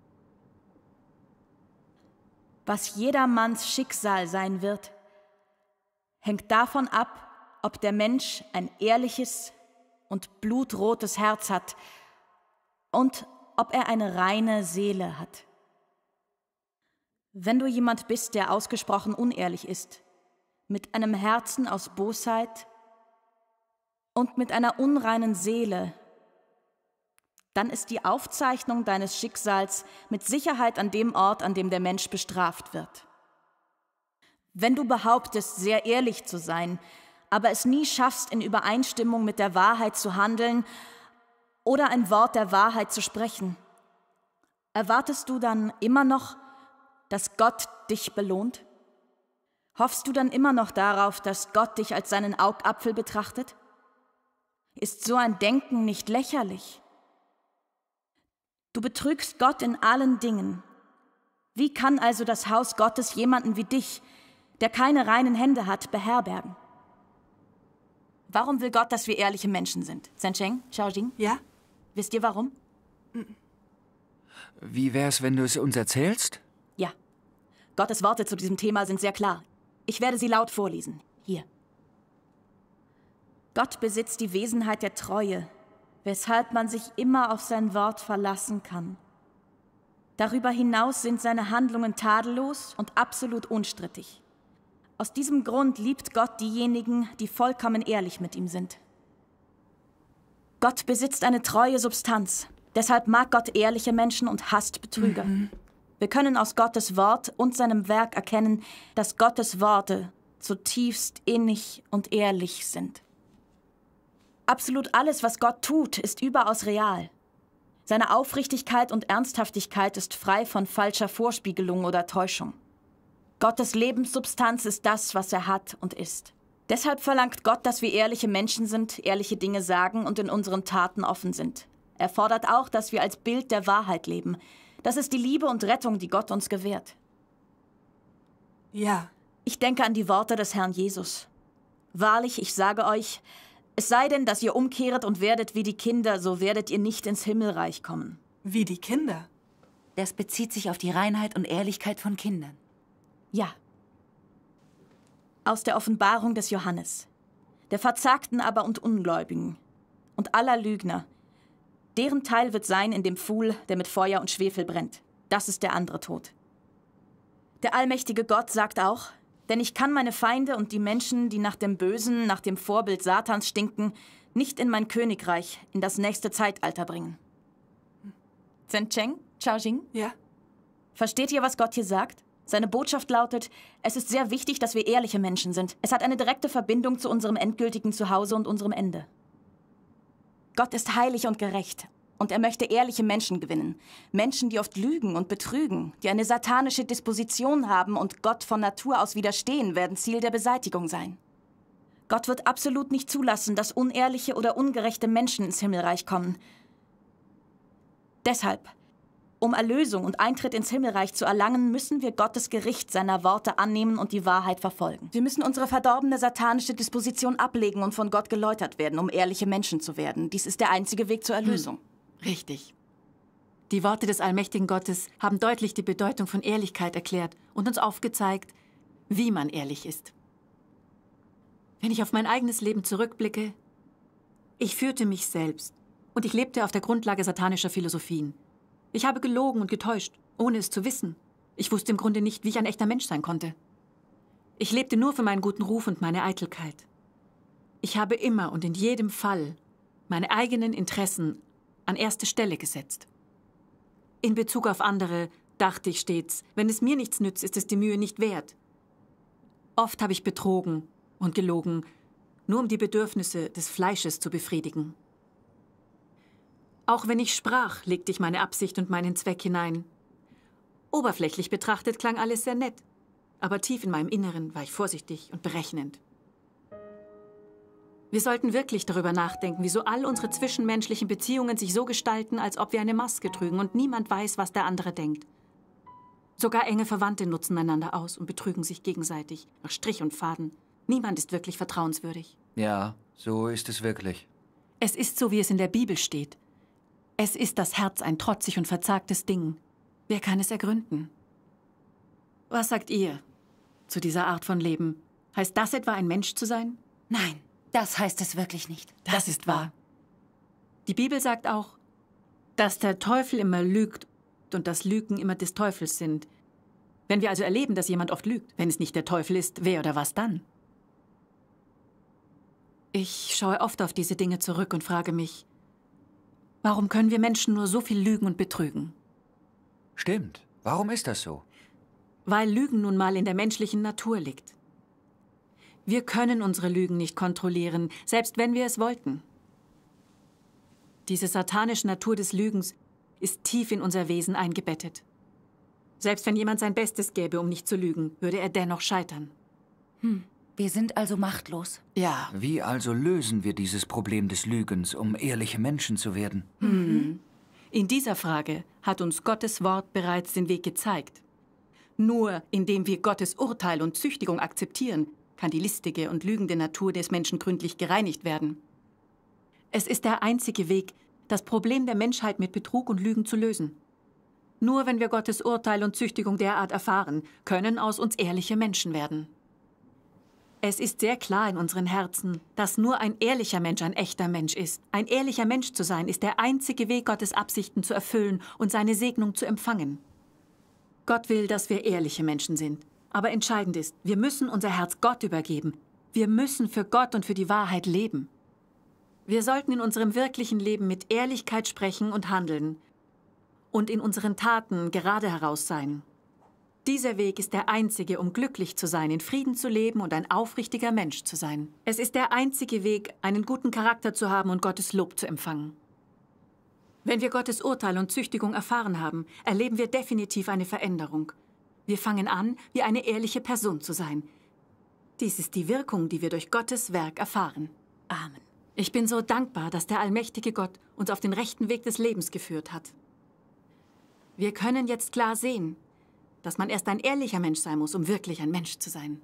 Was jedermanns Schicksal sein wird, hängt davon ab, ob der Mensch ein ehrliches und blutrotes Herz hat und ob er eine reine Seele hat. Wenn du jemand bist, der ausgesprochen unehrlich ist, mit einem Herzen aus Bosheit und mit einer unreinen Seele, dann ist die Aufzeichnung deines Schicksals mit Sicherheit an dem Ort, an dem der Mensch bestraft wird. Wenn du behauptest, sehr ehrlich zu sein, aber es nie schaffst, in Übereinstimmung mit der Wahrheit zu handeln oder ein Wort der Wahrheit zu sprechen, erwartest du dann immer noch, dass Gott dich belohnt? Hoffst du dann immer noch darauf, dass Gott dich als seinen Augapfel betrachtet? Ist so ein Denken nicht lächerlich? Du betrügst Gott in allen Dingen. Wie kann also das Haus Gottes jemanden wie dich, der keine reinen Hände hat, beherbergen? Warum will Gott, dass wir ehrliche Menschen sind? Zhencheng, Xiaojing? Ja? Wisst ihr warum? Wie wär's, wenn du es uns erzählst? Ja. Gottes Worte zu diesem Thema sind sehr klar. Ich werde sie laut vorlesen. Hier. Gott besitzt die Wesenheit der Treue, weshalb man sich immer auf sein Wort verlassen kann. Darüber hinaus sind seine Handlungen tadellos und absolut unstrittig. Aus diesem Grund liebt Gott diejenigen, die vollkommen ehrlich mit ihm sind. Gott besitzt eine treue Substanz. Deshalb mag Gott ehrliche Menschen und hasst Betrüger. Wir können aus Gottes Wort und seinem Werk erkennen, dass Gottes Worte zutiefst innig und ehrlich sind. Absolut alles, was Gott tut, ist überaus real. Seine Aufrichtigkeit und Ernsthaftigkeit ist frei von falscher Vorspiegelung oder Täuschung. Gottes Lebenssubstanz ist das, was er hat und ist. Deshalb verlangt Gott, dass wir ehrliche Menschen sind, ehrliche Dinge sagen und in unseren Taten offen sind. Er fordert auch, dass wir als Bild der Wahrheit leben. Das ist die Liebe und Rettung, die Gott uns gewährt. Ja. Ich denke an die Worte des Herrn Jesus. Wahrlich, ich sage euch, es sei denn, dass ihr umkehret und werdet wie die Kinder, so werdet ihr nicht ins Himmelreich kommen. Wie die Kinder? Das bezieht sich auf die Reinheit und Ehrlichkeit von Kindern. Ja. Aus der Offenbarung des Johannes, der Verzagten aber und Ungläubigen und aller Lügner. Deren Teil wird sein in dem Pfuhl, der mit Feuer und Schwefel brennt. Das ist der andere Tod. Der allmächtige Gott sagt auch, denn ich kann meine Feinde und die Menschen, die nach dem Bösen, nach dem Vorbild Satans stinken, nicht in mein Königreich, in das nächste Zeitalter bringen. Zhencheng, Xiaojing? Ja. Versteht ihr, was Gott hier sagt? Seine Botschaft lautet, es ist sehr wichtig, dass wir ehrliche Menschen sind. Es hat eine direkte Verbindung zu unserem endgültigen Zuhause und unserem Ende. Gott ist heilig und gerecht und er möchte ehrliche Menschen gewinnen. Menschen, die oft lügen und betrügen, die eine satanische Disposition haben und Gott von Natur aus widerstehen, werden Ziel der Beseitigung sein. Gott wird absolut nicht zulassen, dass unehrliche oder ungerechte Menschen ins Himmelreich kommen. Deshalb, um Erlösung und Eintritt ins Himmelreich zu erlangen, müssen wir Gottes Gericht seiner Worte annehmen und die Wahrheit verfolgen. Wir müssen unsere verdorbene satanische Disposition ablegen und von Gott geläutert werden, um ehrliche Menschen zu werden. Dies ist der einzige Weg zur Erlösung. Richtig. Die Worte des allmächtigen Gottes haben deutlich die Bedeutung von Ehrlichkeit erklärt und uns aufgezeigt, wie man ehrlich ist. Wenn ich auf mein eigenes Leben zurückblicke, ich führte mich selbst und ich lebte auf der Grundlage satanischer Philosophien. Ich habe gelogen und getäuscht, ohne es zu wissen. Ich wusste im Grunde nicht, wie ich ein echter Mensch sein konnte. Ich lebte nur für meinen guten Ruf und meine Eitelkeit. Ich habe immer und in jedem Fall meine eigenen Interessen an erste Stelle gesetzt. In Bezug auf andere dachte ich stets, wenn es mir nichts nützt, ist es die Mühe nicht wert. Oft habe ich betrogen und gelogen, nur um die Bedürfnisse des Fleisches zu befriedigen. Auch wenn ich sprach, legte ich meine Absicht und meinen Zweck hinein. Oberflächlich betrachtet klang alles sehr nett, aber tief in meinem Inneren war ich vorsichtig und berechnend. Wir sollten wirklich darüber nachdenken, wieso all unsere zwischenmenschlichen Beziehungen sich so gestalten, als ob wir eine Maske trügen und niemand weiß, was der andere denkt. Sogar enge Verwandte nutzen einander aus und betrügen sich gegenseitig, nach Strich und Faden. Niemand ist wirklich vertrauenswürdig. Ja, so ist es wirklich. Es ist so, wie es in der Bibel steht. Es ist das Herz ein trotzig und verzagtes Ding. Wer kann es ergründen? Was sagt ihr zu dieser Art von Leben? Heißt das etwa, ein Mensch zu sein? Nein, das heißt es wirklich nicht. Das ist wahr. Die Bibel sagt auch, dass der Teufel immer lügt und dass Lügen immer des Teufels sind. Wenn wir also erleben, dass jemand oft lügt, wenn es nicht der Teufel ist, wer oder was dann? Ich schaue oft auf diese Dinge zurück und frage mich, warum können wir Menschen nur so viel lügen und betrügen? Stimmt. Warum ist das so? Weil Lügen nun mal in der menschlichen Natur liegt. Wir können unsere Lügen nicht kontrollieren, selbst wenn wir es wollten. Diese satanische Natur des Lügens ist tief in unser Wesen eingebettet. Selbst wenn jemand sein Bestes gäbe, um nicht zu lügen, würde er dennoch scheitern. Wir sind also machtlos. Ja. Wie also lösen wir dieses Problem des Lügens, um ehrliche Menschen zu werden? In dieser Frage hat uns Gottes Wort bereits den Weg gezeigt. Nur indem wir Gottes Urteil und Züchtigung akzeptieren, kann die listige und lügende Natur des Menschen gründlich gereinigt werden. Es ist der einzige Weg, das Problem der Menschheit mit Betrug und Lügen zu lösen. Nur wenn wir Gottes Urteil und Züchtigung derart erfahren, können aus uns ehrliche Menschen werden. Es ist sehr klar in unseren Herzen, dass nur ein ehrlicher Mensch ein echter Mensch ist. Ein ehrlicher Mensch zu sein, ist der einzige Weg, Gottes Absichten zu erfüllen und seine Segnung zu empfangen. Gott will, dass wir ehrliche Menschen sind. Aber entscheidend ist, wir müssen unser Herz Gott übergeben. Wir müssen für Gott und für die Wahrheit leben. Wir sollten in unserem wirklichen Leben mit Ehrlichkeit sprechen und handeln und in unseren Taten gerade heraus sein. Dieser Weg ist der einzige, um glücklich zu sein, in Frieden zu leben und ein aufrichtiger Mensch zu sein. Es ist der einzige Weg, einen guten Charakter zu haben und Gottes Lob zu empfangen. Wenn wir Gottes Urteil und Züchtigung erfahren haben, erleben wir definitiv eine Veränderung. Wir fangen an, wie eine ehrliche Person zu sein. Dies ist die Wirkung, die wir durch Gottes Werk erfahren. Amen. Ich bin so dankbar, dass der allmächtige Gott uns auf den rechten Weg des Lebens geführt hat. Wir können jetzt klar sehen, dass man erst ein ehrlicher Mensch sein muss, um wirklich ein Mensch zu sein.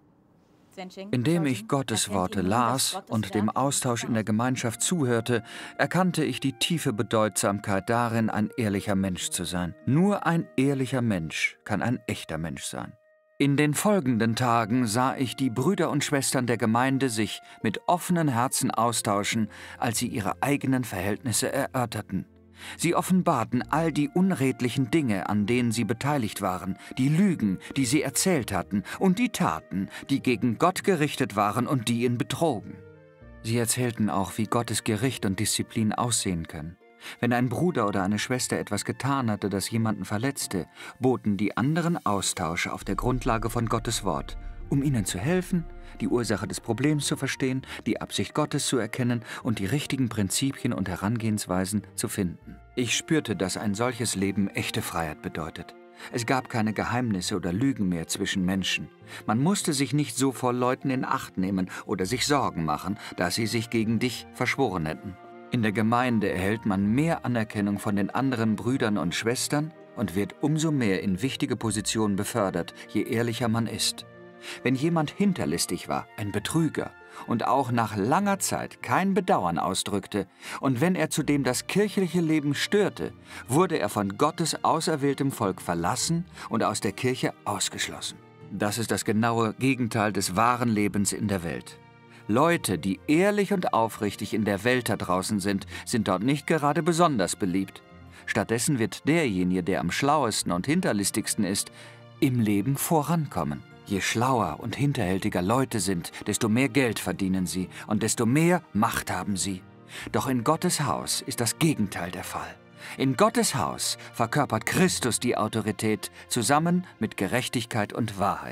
Indem ich Gottes Worte las und dem Austausch in der Gemeinschaft zuhörte, erkannte ich die tiefe Bedeutsamkeit darin, ein ehrlicher Mensch zu sein. Nur ein ehrlicher Mensch kann ein echter Mensch sein. In den folgenden Tagen sah ich die Brüder und Schwestern der Gemeinde sich mit offenen Herzen austauschen, als sie ihre eigenen Verhältnisse erörterten. Sie offenbarten all die unredlichen Dinge, an denen sie beteiligt waren, die Lügen, die sie erzählt hatten, und die Taten, die gegen Gott gerichtet waren und die ihn betrogen. Sie erzählten auch, wie Gottes Gericht und Disziplin aussehen können. Wenn ein Bruder oder eine Schwester etwas getan hatte, das jemanden verletzte, boten die anderen Austausch auf der Grundlage von Gottes Wort, um ihnen zu helfen, die Ursache des Problems zu verstehen, die Absicht Gottes zu erkennen und die richtigen Prinzipien und Herangehensweisen zu finden. Ich spürte, dass ein solches Leben echte Freiheit bedeutet. Es gab keine Geheimnisse oder Lügen mehr zwischen Menschen. Man musste sich nicht so vor Leuten in Acht nehmen oder sich Sorgen machen, dass sie sich gegen dich verschworen hätten. In der Gemeinde erhält man mehr Anerkennung von den anderen Brüdern und Schwestern und wird umso mehr in wichtige Positionen befördert, je ehrlicher man ist. Wenn jemand hinterlistig war, ein Betrüger, und auch nach langer Zeit kein Bedauern ausdrückte, und wenn er zudem das kirchliche Leben störte, wurde er von Gottes auserwähltem Volk verlassen und aus der Kirche ausgeschlossen. Das ist das genaue Gegenteil des wahren Lebens in der Welt. Leute, die ehrlich und aufrichtig in der Welt da draußen sind dort nicht gerade besonders beliebt. Stattdessen wird derjenige, der am schlauesten und hinterlistigsten ist, im Leben vorankommen. Je schlauer und hinterhältiger Leute sind, desto mehr Geld verdienen sie und desto mehr Macht haben sie. Doch in Gottes Haus ist das Gegenteil der Fall. In Gottes Haus verkörpert Christus die Autorität zusammen mit Gerechtigkeit und Wahrheit.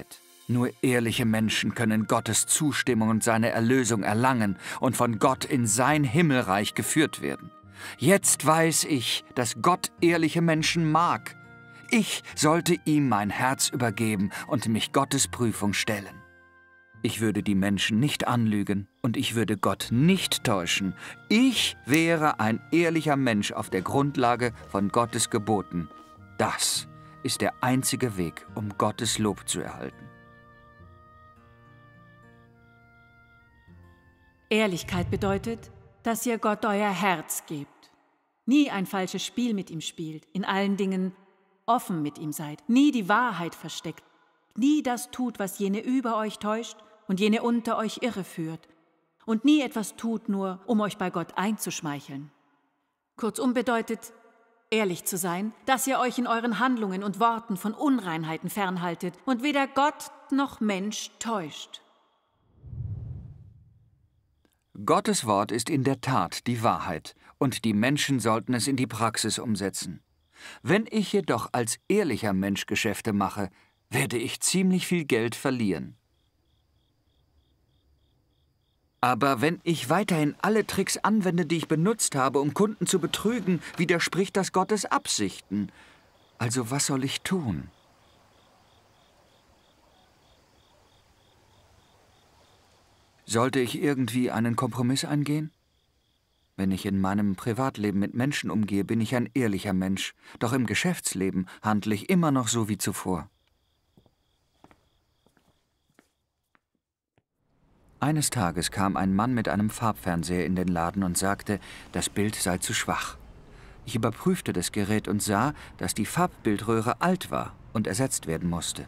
Nur ehrliche Menschen können Gottes Zustimmung und seine Erlösung erlangen und von Gott in sein Himmelreich geführt werden. Jetzt weiß ich, dass Gott ehrliche Menschen mag. Ich sollte ihm mein Herz übergeben und mich Gottes Prüfung stellen. Ich würde die Menschen nicht anlügen und ich würde Gott nicht täuschen. Ich wäre ein ehrlicher Mensch auf der Grundlage von Gottes Geboten. Das ist der einzige Weg, um Gottes Lob zu erhalten. Ehrlichkeit bedeutet, dass ihr Gott euer Herz gebt. Nie ein falsches Spiel mit ihm spielt, in allen Dingen offen mit ihm seid, nie die Wahrheit versteckt, nie das tut, was jene über euch täuscht und jene unter euch irreführt und nie etwas tut, nur um euch bei Gott einzuschmeicheln. Kurzum bedeutet, ehrlich zu sein, dass ihr euch in euren Handlungen und Worten von Unreinheiten fernhaltet und weder Gott noch Mensch täuscht. Gottes Wort ist in der Tat die Wahrheit, und die Menschen sollten es in die Praxis umsetzen. Wenn ich jedoch als ehrlicher Mensch Geschäfte mache, werde ich ziemlich viel Geld verlieren. Aber wenn ich weiterhin alle Tricks anwende, die ich benutzt habe, um Kunden zu betrügen, widerspricht das Gottes Absichten. Also was soll ich tun? Sollte ich irgendwie einen Kompromiss eingehen? Wenn ich in meinem Privatleben mit Menschen umgehe, bin ich ein ehrlicher Mensch. Doch im Geschäftsleben handle ich immer noch so wie zuvor. Eines Tages kam ein Mann mit einem Farbfernseher in den Laden und sagte, das Bild sei zu schwach. Ich überprüfte das Gerät und sah, dass die Farbbildröhre alt war und ersetzt werden musste.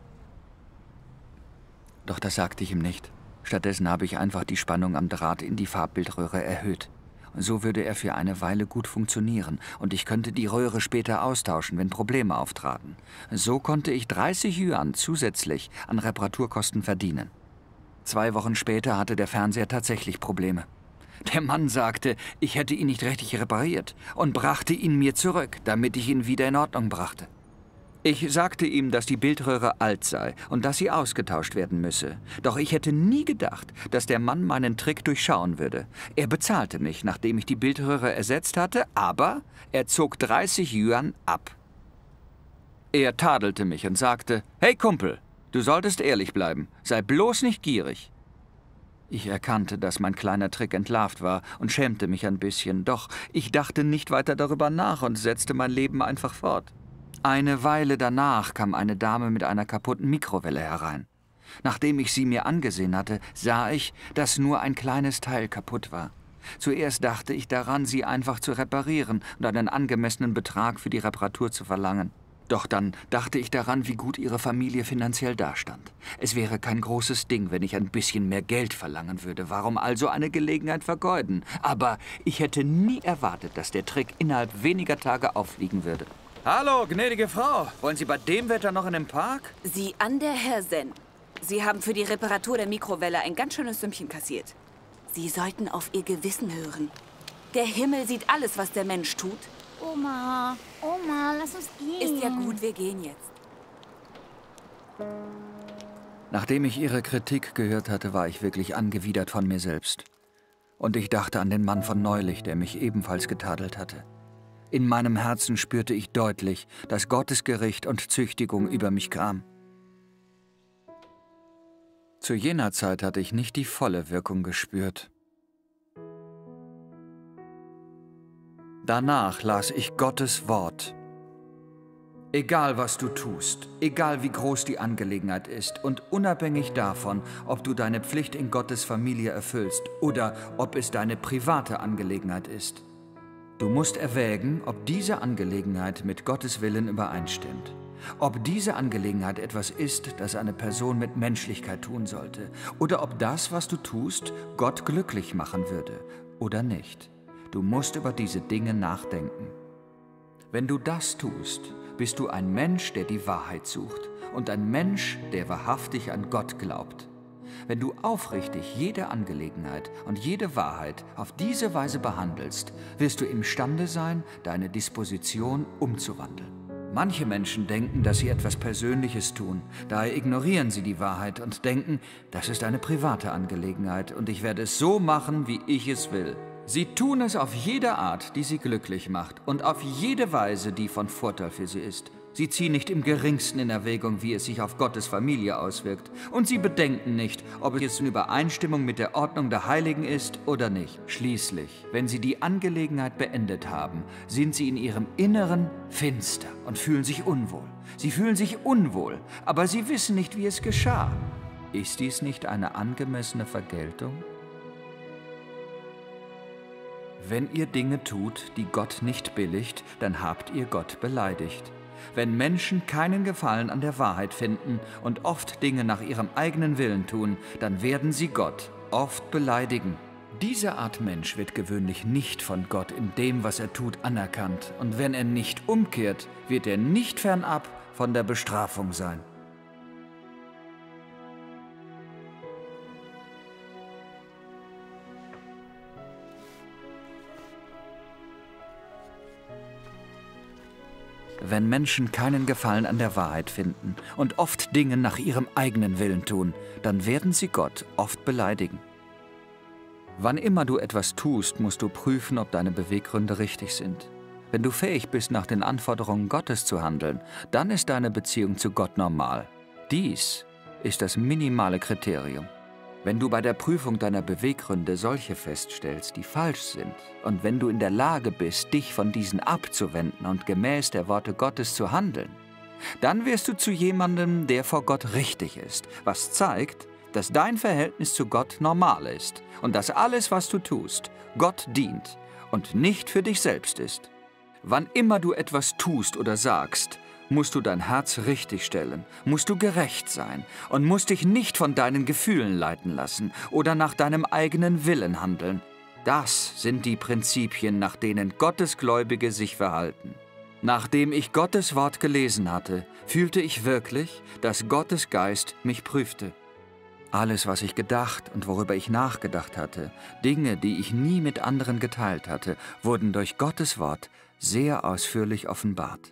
Doch das sagte ich ihm nicht. Stattdessen habe ich einfach die Spannung am Draht in die Farbbildröhre erhöht. So würde er für eine Weile gut funktionieren und ich könnte die Röhre später austauschen, wenn Probleme auftraten. So konnte ich 30 Yuan zusätzlich an Reparaturkosten verdienen. 2 Wochen später hatte der Fernseher tatsächlich Probleme. Der Mann sagte, ich hätte ihn nicht richtig repariert und brachte ihn mir zurück, damit ich ihn wieder in Ordnung brachte. Ich sagte ihm, dass die Bildröhre alt sei und dass sie ausgetauscht werden müsse. Doch ich hätte nie gedacht, dass der Mann meinen Trick durchschauen würde. Er bezahlte mich, nachdem ich die Bildröhre ersetzt hatte, aber er zog 30 Yuan ab. Er tadelte mich und sagte, hey Kumpel, du solltest ehrlich bleiben, sei bloß nicht gierig. Ich erkannte, dass mein kleiner Trick entlarvt war und schämte mich ein bisschen, doch ich dachte nicht weiter darüber nach und setzte mein Leben einfach fort. Eine Weile danach kam eine Dame mit einer kaputten Mikrowelle herein. Nachdem ich sie mir angesehen hatte, sah ich, dass nur ein kleines Teil kaputt war. Zuerst dachte ich daran, sie einfach zu reparieren und einen angemessenen Betrag für die Reparatur zu verlangen. Doch dann dachte ich daran, wie gut ihre Familie finanziell dastand. Es wäre kein großes Ding, wenn ich ein bisschen mehr Geld verlangen würde. Warum also eine Gelegenheit vergeuden? Aber ich hätte nie erwartet, dass der Trick innerhalb weniger Tage auffliegen würde. Hallo, gnädige Frau. Wollen Sie bei dem Wetter noch in den Park? Sieh an, der Herr Sen. Sie haben für die Reparatur der Mikrowelle ein ganz schönes Sümmchen kassiert. Sie sollten auf Ihr Gewissen hören. Der Himmel sieht alles, was der Mensch tut. Oma, lass uns gehen. Ist ja gut, wir gehen jetzt. Nachdem ich Ihre Kritik gehört hatte, war ich wirklich angewidert von mir selbst. Und ich dachte an den Mann von neulich, der mich ebenfalls getadelt hatte. In meinem Herzen spürte ich deutlich, dass Gottes Gericht und Züchtigung über mich kam. Zu jener Zeit hatte ich nicht die volle Wirkung gespürt. Danach las ich Gottes Wort. Egal, was du tust, egal wie groß die Angelegenheit ist und unabhängig davon, ob du deine Pflicht in Gottes Familie erfüllst oder ob es deine private Angelegenheit ist, du musst erwägen, ob diese Angelegenheit mit Gottes Willen übereinstimmt. Ob diese Angelegenheit etwas ist, das eine Person mit Menschlichkeit tun sollte, oder ob das, was du tust, Gott glücklich machen würde oder nicht. Du musst über diese Dinge nachdenken. Wenn du das tust, bist du ein Mensch, der die Wahrheit sucht und ein Mensch, der wahrhaftig an Gott glaubt. Wenn du aufrichtig jede Angelegenheit und jede Wahrheit auf diese Weise behandelst, wirst du imstande sein, deine Disposition umzuwandeln. Manche Menschen denken, dass sie etwas Persönliches tun. Daher ignorieren sie die Wahrheit und denken, das ist eine private Angelegenheit und ich werde es so machen, wie ich es will. Sie tun es auf jede Art, die sie glücklich macht und auf jede Weise, die von Vorteil für sie ist. Sie ziehen nicht im geringsten in Erwägung, wie es sich auf Gottes Familie auswirkt. Und sie bedenken nicht, ob es in Übereinstimmung mit der Ordnung der Heiligen ist oder nicht. Schließlich, wenn sie die Angelegenheit beendet haben, sind sie in ihrem Inneren finster und fühlen sich unwohl. Sie fühlen sich unwohl, aber sie wissen nicht, wie es geschah. Ist dies nicht eine angemessene Vergeltung? Wenn ihr Dinge tut, die Gott nicht billigt, dann habt ihr Gott beleidigt. Wenn Menschen keinen Gefallen an der Wahrheit finden und oft Dinge nach ihrem eigenen Willen tun, dann werden sie Gott oft beleidigen. Diese Art Mensch wird gewöhnlich nicht von Gott in dem, was er tut, anerkannt. Und wenn er nicht umkehrt, wird er nicht fernab von der Bestrafung sein. Wenn Menschen keinen Gefallen an der Wahrheit finden und oft Dinge nach ihrem eigenen Willen tun, dann werden sie Gott oft beleidigen. Wann immer du etwas tust, musst du prüfen, ob deine Beweggründe richtig sind. Wenn du fähig bist, nach den Anforderungen Gottes zu handeln, dann ist deine Beziehung zu Gott normal. Dies ist das minimale Kriterium. Wenn du bei der Prüfung deiner Beweggründe solche feststellst, die falsch sind, und wenn du in der Lage bist, dich von diesen abzuwenden und gemäß der Worte Gottes zu handeln, dann wirst du zu jemandem, der vor Gott richtig ist, was zeigt, dass dein Verhältnis zu Gott normal ist und dass alles, was du tust, Gott dient und nicht für dich selbst ist. Wann immer du etwas tust oder sagst, musst du dein Herz richtig stellen, musst du gerecht sein und musst dich nicht von deinen Gefühlen leiten lassen oder nach deinem eigenen Willen handeln. Das sind die Prinzipien, nach denen Gottesgläubige sich verhalten. Nachdem ich Gottes Wort gelesen hatte, fühlte ich wirklich, dass Gottes Geist mich prüfte. Alles, was ich gedacht und worüber ich nachgedacht hatte, Dinge, die ich nie mit anderen geteilt hatte, wurden durch Gottes Wort sehr ausführlich offenbart.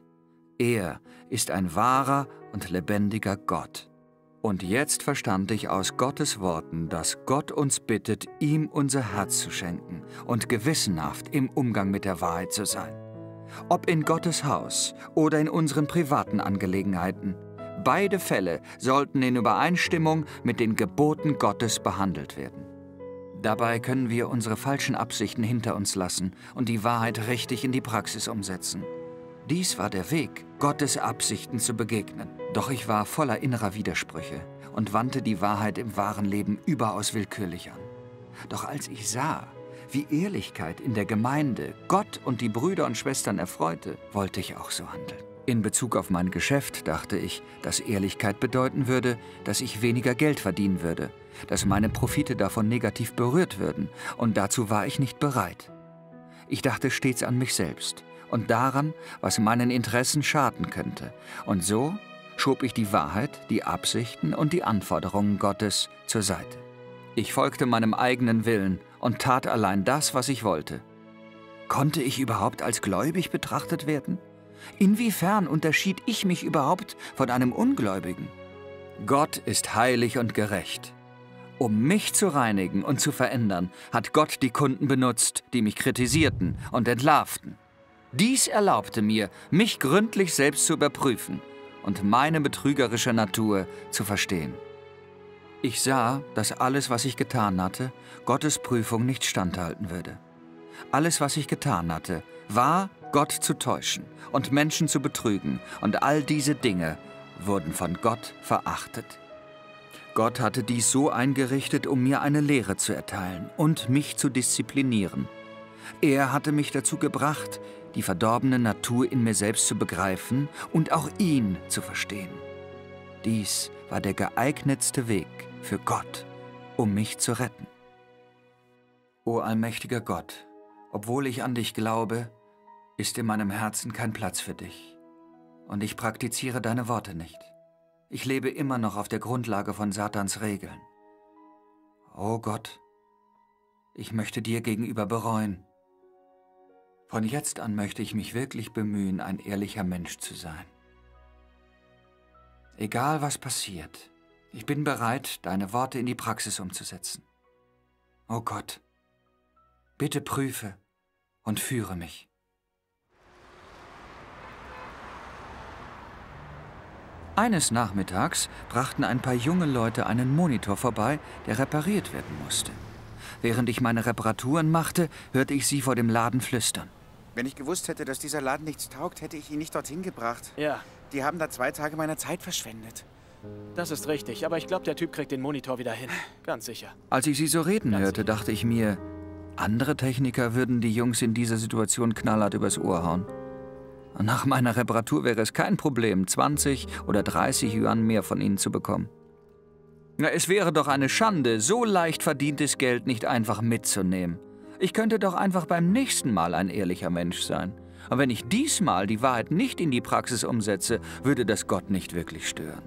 Er ist ein wahrer und lebendiger Gott. Und jetzt verstand ich aus Gottes Worten, dass Gott uns bittet, ihm unser Herz zu schenken und gewissenhaft im Umgang mit der Wahrheit zu sein. Ob in Gottes Haus oder in unseren privaten Angelegenheiten, beide Fälle sollten in Übereinstimmung mit den Geboten Gottes behandelt werden. Dabei können wir unsere falschen Absichten hinter uns lassen und die Wahrheit richtig in die Praxis umsetzen. Dies war der Weg, Gottes Absichten zu begegnen. Doch ich war voller innerer Widersprüche und wandte die Wahrheit im wahren Leben überaus willkürlich an. Doch als ich sah, wie Ehrlichkeit in der Gemeinde Gott und die Brüder und Schwestern erfreute, wollte ich auch so handeln. In Bezug auf mein Geschäft dachte ich, dass Ehrlichkeit bedeuten würde, dass ich weniger Geld verdienen würde, dass meine Profite davon negativ berührt würden, und dazu war ich nicht bereit. Ich dachte stets an mich selbst und daran, was meinen Interessen schaden könnte. Und so schob ich die Wahrheit, die Absichten und die Anforderungen Gottes zur Seite. Ich folgte meinem eigenen Willen und tat allein das, was ich wollte. Konnte ich überhaupt als gläubig betrachtet werden? Inwiefern unterschied ich mich überhaupt von einem Ungläubigen? Gott ist heilig und gerecht. Um mich zu reinigen und zu verändern, hat Gott die Kunden benutzt, die mich kritisierten und entlarvten. Dies erlaubte mir, mich gründlich selbst zu überprüfen und meine betrügerische Natur zu verstehen. Ich sah, dass alles, was ich getan hatte, Gottes Prüfung nicht standhalten würde. Alles, was ich getan hatte, war, Gott zu täuschen und Menschen zu betrügen, und all diese Dinge wurden von Gott verachtet. Gott hatte dies so eingerichtet, um mir eine Lehre zu erteilen und mich zu disziplinieren. Er hatte mich dazu gebracht, die verdorbene Natur in mir selbst zu begreifen und auch ihn zu verstehen. Dies war der geeignetste Weg für Gott, um mich zu retten. O allmächtiger Gott, obwohl ich an dich glaube, ist in meinem Herzen kein Platz für dich. Und ich praktiziere deine Worte nicht. Ich lebe immer noch auf der Grundlage von Satans Regeln. O Gott, ich möchte dir gegenüber bereuen. Von jetzt an möchte ich mich wirklich bemühen, ein ehrlicher Mensch zu sein. Egal was passiert, ich bin bereit, deine Worte in die Praxis umzusetzen. Oh Gott, bitte prüfe und führe mich. Eines Nachmittags brachten ein paar junge Leute einen Monitor vorbei, der repariert werden musste. Während ich meine Reparaturen machte, hörte ich sie vor dem Laden flüstern. Wenn ich gewusst hätte, dass dieser Laden nichts taugt, hätte ich ihn nicht dorthin gebracht. Ja. Die haben da 2 Tage meiner Zeit verschwendet. Das ist richtig, aber ich glaube, der Typ kriegt den Monitor wieder hin. Ganz sicher. Als ich sie so reden hörte, dachte ich mir, andere Techniker würden die Jungs in dieser Situation knallhart übers Ohr hauen. Nach meiner Reparatur wäre es kein Problem, 20 oder 30 Yuan mehr von ihnen zu bekommen. Es wäre doch eine Schande, so leicht verdientes Geld nicht einfach mitzunehmen. Ich könnte doch einfach beim nächsten Mal ein ehrlicher Mensch sein. Und wenn ich diesmal die Wahrheit nicht in die Praxis umsetze, würde das Gott nicht wirklich stören.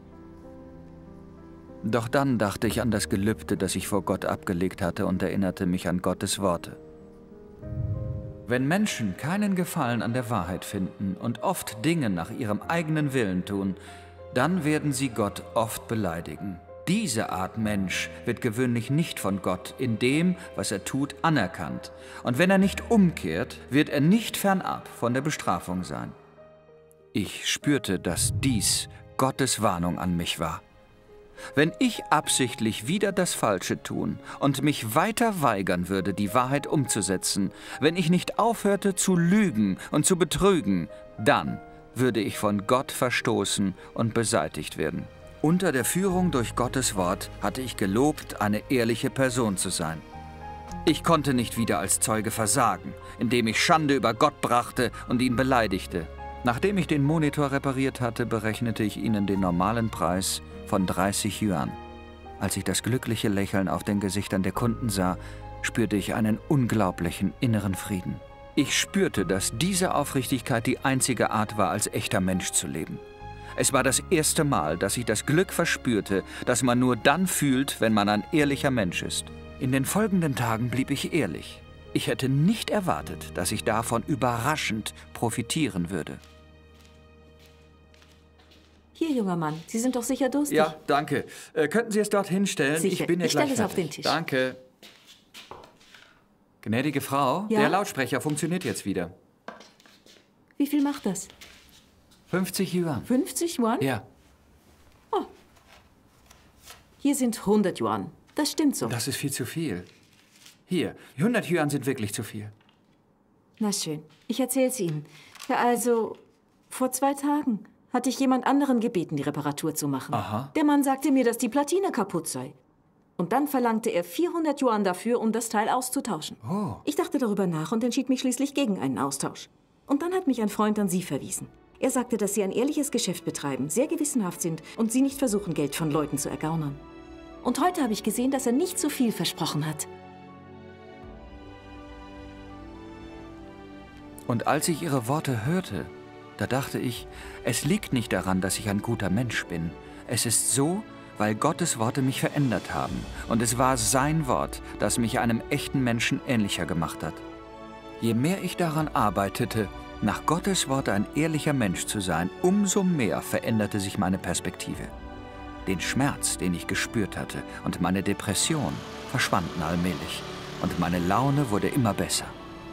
Doch dann dachte ich an das Gelübde, das ich vor Gott abgelegt hatte, und erinnerte mich an Gottes Worte. Wenn Menschen keinen Gefallen an der Wahrheit finden und oft Dinge nach ihrem eigenen Willen tun, dann werden sie Gott oft beleidigen. Diese Art Mensch wird gewöhnlich nicht von Gott in dem, was er tut, anerkannt. Und wenn er nicht umkehrt, wird er nicht fernab von der Bestrafung sein. Ich spürte, dass dies Gottes Warnung an mich war. Wenn ich absichtlich wieder das Falsche tun und mich weiter weigern würde, die Wahrheit umzusetzen, wenn ich nicht aufhörte zu lügen und zu betrügen, dann würde ich von Gott verstoßen und beseitigt werden. Unter der Führung durch Gottes Wort hatte ich gelobt, eine ehrliche Person zu sein. Ich konnte nicht wieder als Zeuge versagen, indem ich Schande über Gott brachte und ihn beleidigte. Nachdem ich den Monitor repariert hatte, berechnete ich ihnen den normalen Preis von 30 Yuan. Als ich das glückliche Lächeln auf den Gesichtern der Kunden sah, spürte ich einen unglaublichen inneren Frieden. Ich spürte, dass diese Aufrichtigkeit die einzige Art war, als echter Mensch zu leben. Es war das erste Mal, dass ich das Glück verspürte, das man nur dann fühlt, wenn man ein ehrlicher Mensch ist. In den folgenden Tagen blieb ich ehrlich. Ich hätte nicht erwartet, dass ich davon überraschend profitieren würde. Hier, junger Mann, Sie sind doch sicher durstig. Ja, danke. Könnten Sie es dort hinstellen? Sicher. Ich bin ja Ich gleich stelle es auf fertig. den Tisch. Danke. Gnädige Frau, Ja? der Lautsprecher funktioniert jetzt wieder. Wie viel macht das? 50 Yuan. 50 Yuan? Ja. Oh. Hier sind 100 Yuan. Das stimmt so. Das ist viel zu viel. Hier, 100 Yuan sind wirklich zu viel. Na schön, ich erzähl's Ihnen. Ja, also, vor 2 Tagen hatte ich jemand anderen gebeten, die Reparatur zu machen. Aha. Der Mann sagte mir, dass die Platine kaputt sei. Und dann verlangte er 400 Yuan dafür, um das Teil auszutauschen. Oh. Ich dachte darüber nach und entschied mich schließlich gegen einen Austausch. Und dann hat mich ein Freund an Sie verwiesen. Er sagte, dass Sie ein ehrliches Geschäft betreiben, sehr gewissenhaft sind und Sie nicht versuchen, Geld von Leuten zu ergaunern. Und heute habe ich gesehen, dass er nicht so viel versprochen hat. Und als ich Ihre Worte hörte, da dachte ich, es liegt nicht daran, dass ich ein guter Mensch bin. Es ist so, weil Gottes Worte mich verändert haben. Und es war sein Wort, das mich einem echten Menschen ähnlicher gemacht hat. Je mehr ich daran arbeitete, nach Gottes Wort ein ehrlicher Mensch zu sein, umso mehr veränderte sich meine Perspektive. Den Schmerz, den ich gespürt hatte, und meine Depression verschwanden allmählich. Und meine Laune wurde immer besser.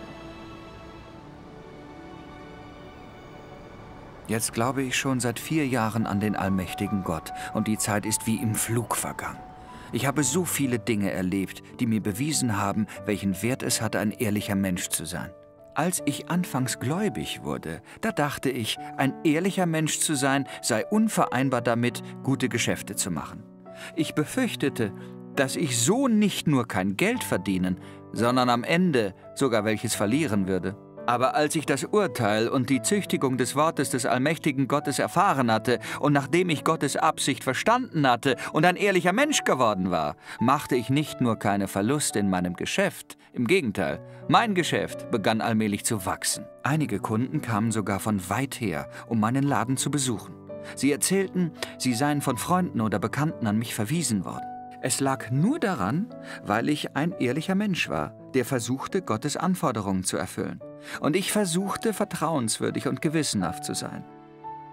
Jetzt glaube ich schon seit 4 Jahren an den allmächtigen Gott und die Zeit ist wie im Flug vergangen. Ich habe so viele Dinge erlebt, die mir bewiesen haben, welchen Wert es hat, ein ehrlicher Mensch zu sein. Als ich anfangs gläubig wurde, da dachte ich, ein ehrlicher Mensch zu sein, sei unvereinbar damit, gute Geschäfte zu machen. Ich befürchtete, dass ich so nicht nur kein Geld verdienen, sondern am Ende sogar welches verlieren würde. Aber als ich das Urteil und die Züchtigung des Wortes des allmächtigen Gottes erfahren hatte und nachdem ich Gottes Absicht verstanden hatte und ein ehrlicher Mensch geworden war, machte ich nicht nur keine Verluste in meinem Geschäft. Im Gegenteil, mein Geschäft begann allmählich zu wachsen. Einige Kunden kamen sogar von weit her, um meinen Laden zu besuchen. Sie erzählten, sie seien von Freunden oder Bekannten an mich verwiesen worden. Es lag nur daran, weil ich ein ehrlicher Mensch war, der versuchte, Gottes Anforderungen zu erfüllen. Und ich versuchte, vertrauenswürdig und gewissenhaft zu sein.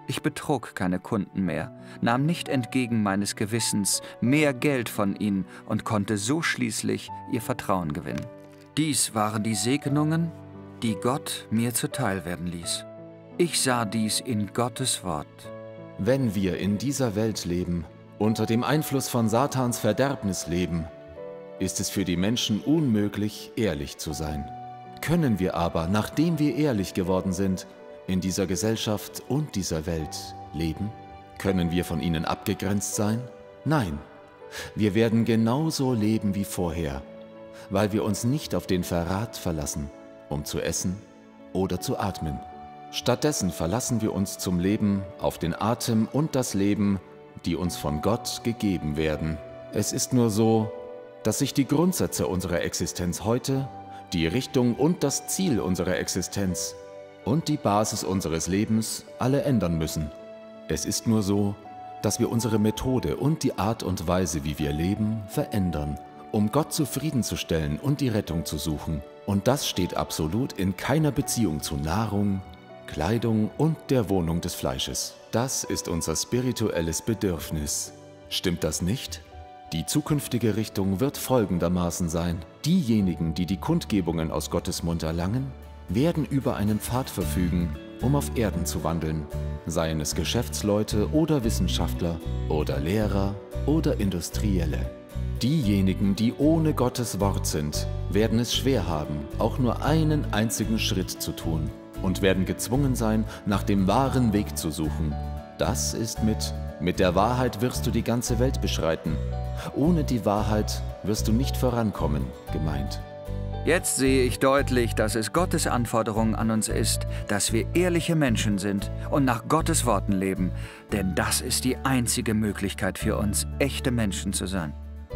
Ich betrog keine Kunden mehr, nahm nicht entgegen meines Gewissens mehr Geld von ihnen und konnte so schließlich ihr Vertrauen gewinnen. Dies waren die Segnungen, die Gott mir zuteil werden ließ. Ich sah dies in Gottes Wort. Wenn wir in dieser Welt leben, unter dem Einfluss von Satans Verderbnis leben, ist es für die Menschen unmöglich, ehrlich zu sein. Können wir aber, nachdem wir ehrlich geworden sind, in dieser Gesellschaft und dieser Welt leben? Können wir von ihnen abgegrenzt sein? Nein, wir werden genauso leben wie vorher, weil wir uns nicht auf den Verrat verlassen, um zu essen oder zu atmen. Stattdessen verlassen wir uns zum Leben auf den Atem und das Leben, die uns von Gott gegeben werden. Es ist nur so, dass sich die Grundsätze unserer Existenz heute, die Richtung und das Ziel unserer Existenz und die Basis unseres Lebens alle ändern müssen. Es ist nur so, dass wir unsere Methode und die Art und Weise, wie wir leben, verändern, um Gott zufriedenzustellen und die Rettung zu suchen. Und das steht absolut in keiner Beziehung zu Nahrung, Kleidung und der Wohnung des Fleisches. Das ist unser spirituelles Bedürfnis. Stimmt das nicht? Die zukünftige Richtung wird folgendermaßen sein. Diejenigen, die die Kundgebungen aus Gottes Mund erlangen, werden über einen Pfad verfügen, um auf Erden zu wandeln, seien es Geschäftsleute oder Wissenschaftler oder Lehrer oder Industrielle. Diejenigen, die ohne Gottes Wort sind, werden es schwer haben, auch nur einen einzigen Schritt zu tun und werden gezwungen sein, nach dem wahren Weg zu suchen. Das ist mit der Wahrheit wirst du die ganze Welt beschreiten. Ohne die Wahrheit wirst du nicht vorankommen, gemeint. Jetzt sehe ich deutlich, dass es Gottes Anforderung an uns ist, dass wir ehrliche Menschen sind und nach Gottes Worten leben, denn das ist die einzige Möglichkeit für uns, echte Menschen zu sein.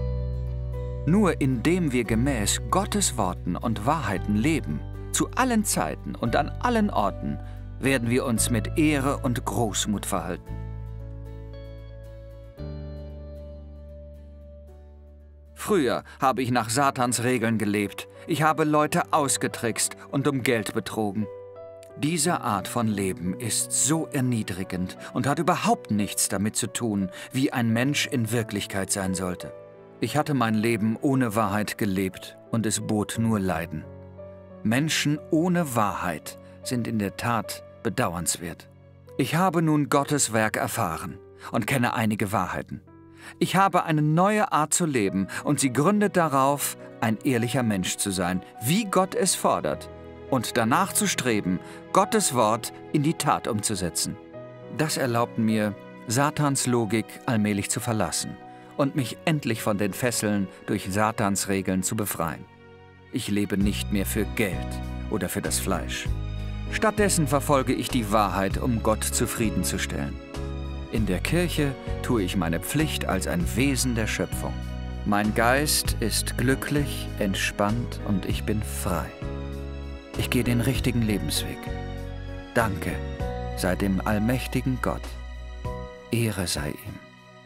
Nur indem wir gemäß Gottes Worten und Wahrheiten leben, zu allen Zeiten und an allen Orten, werden wir uns mit Ehre und Großmut verhalten. Früher habe ich nach Satans Regeln gelebt. Ich habe Leute ausgetrickst und um Geld betrogen. Diese Art von Leben ist so erniedrigend und hat überhaupt nichts damit zu tun, wie ein Mensch in Wirklichkeit sein sollte. Ich hatte mein Leben ohne Wahrheit gelebt und es bot nur Leiden. Menschen ohne Wahrheit sind in der Tat bedauernswert. Ich habe nun Gottes Werk erfahren und kenne einige Wahrheiten. Ich habe eine neue Art zu leben und sie gründet darauf, ein ehrlicher Mensch zu sein, wie Gott es fordert, und danach zu streben, Gottes Wort in die Tat umzusetzen. Das erlaubt mir, Satans Logik allmählich zu verlassen und mich endlich von den Fesseln durch Satans Regeln zu befreien. Ich lebe nicht mehr für Geld oder für das Fleisch. Stattdessen verfolge ich die Wahrheit, um Gott zufriedenzustellen. In der Kirche tue ich meine Pflicht als ein Wesen der Schöpfung. Mein Geist ist glücklich, entspannt und ich bin frei. Ich gehe den richtigen Lebensweg. Danke sei dem allmächtigen Gott. Ehre sei ihm.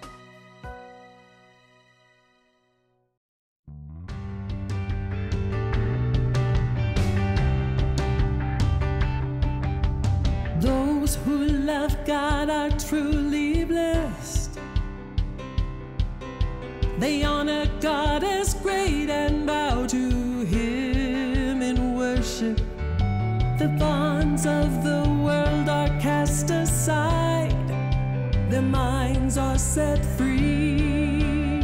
Those who love God are truly blessed. They honor God as great and bow to Him in worship. The bonds of the world are cast aside. Their minds are set free.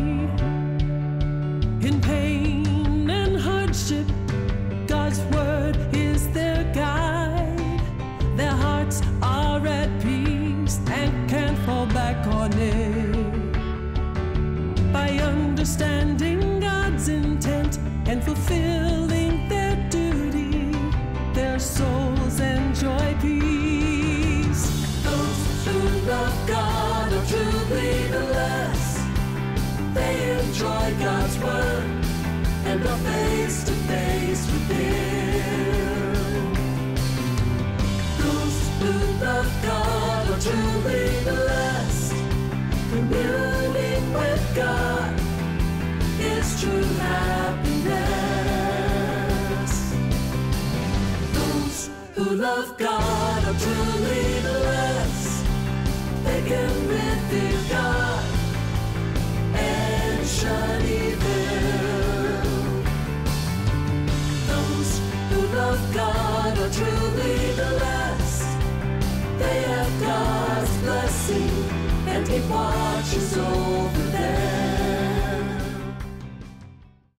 In pain and hardship, God's word is their guide. Their hearts are at peace and can't fall back on it. By understanding God's intent and fulfilling their duty, their souls enjoy peace. Those who love God are truly blessed. They enjoy God's word and are face to face with Him. Those who love God are truly blessed. Communing with God is true happiness. Those who love God are truly blessed. Sunnyville. Those who love God are truly blessed. They have God's blessing, and He watches over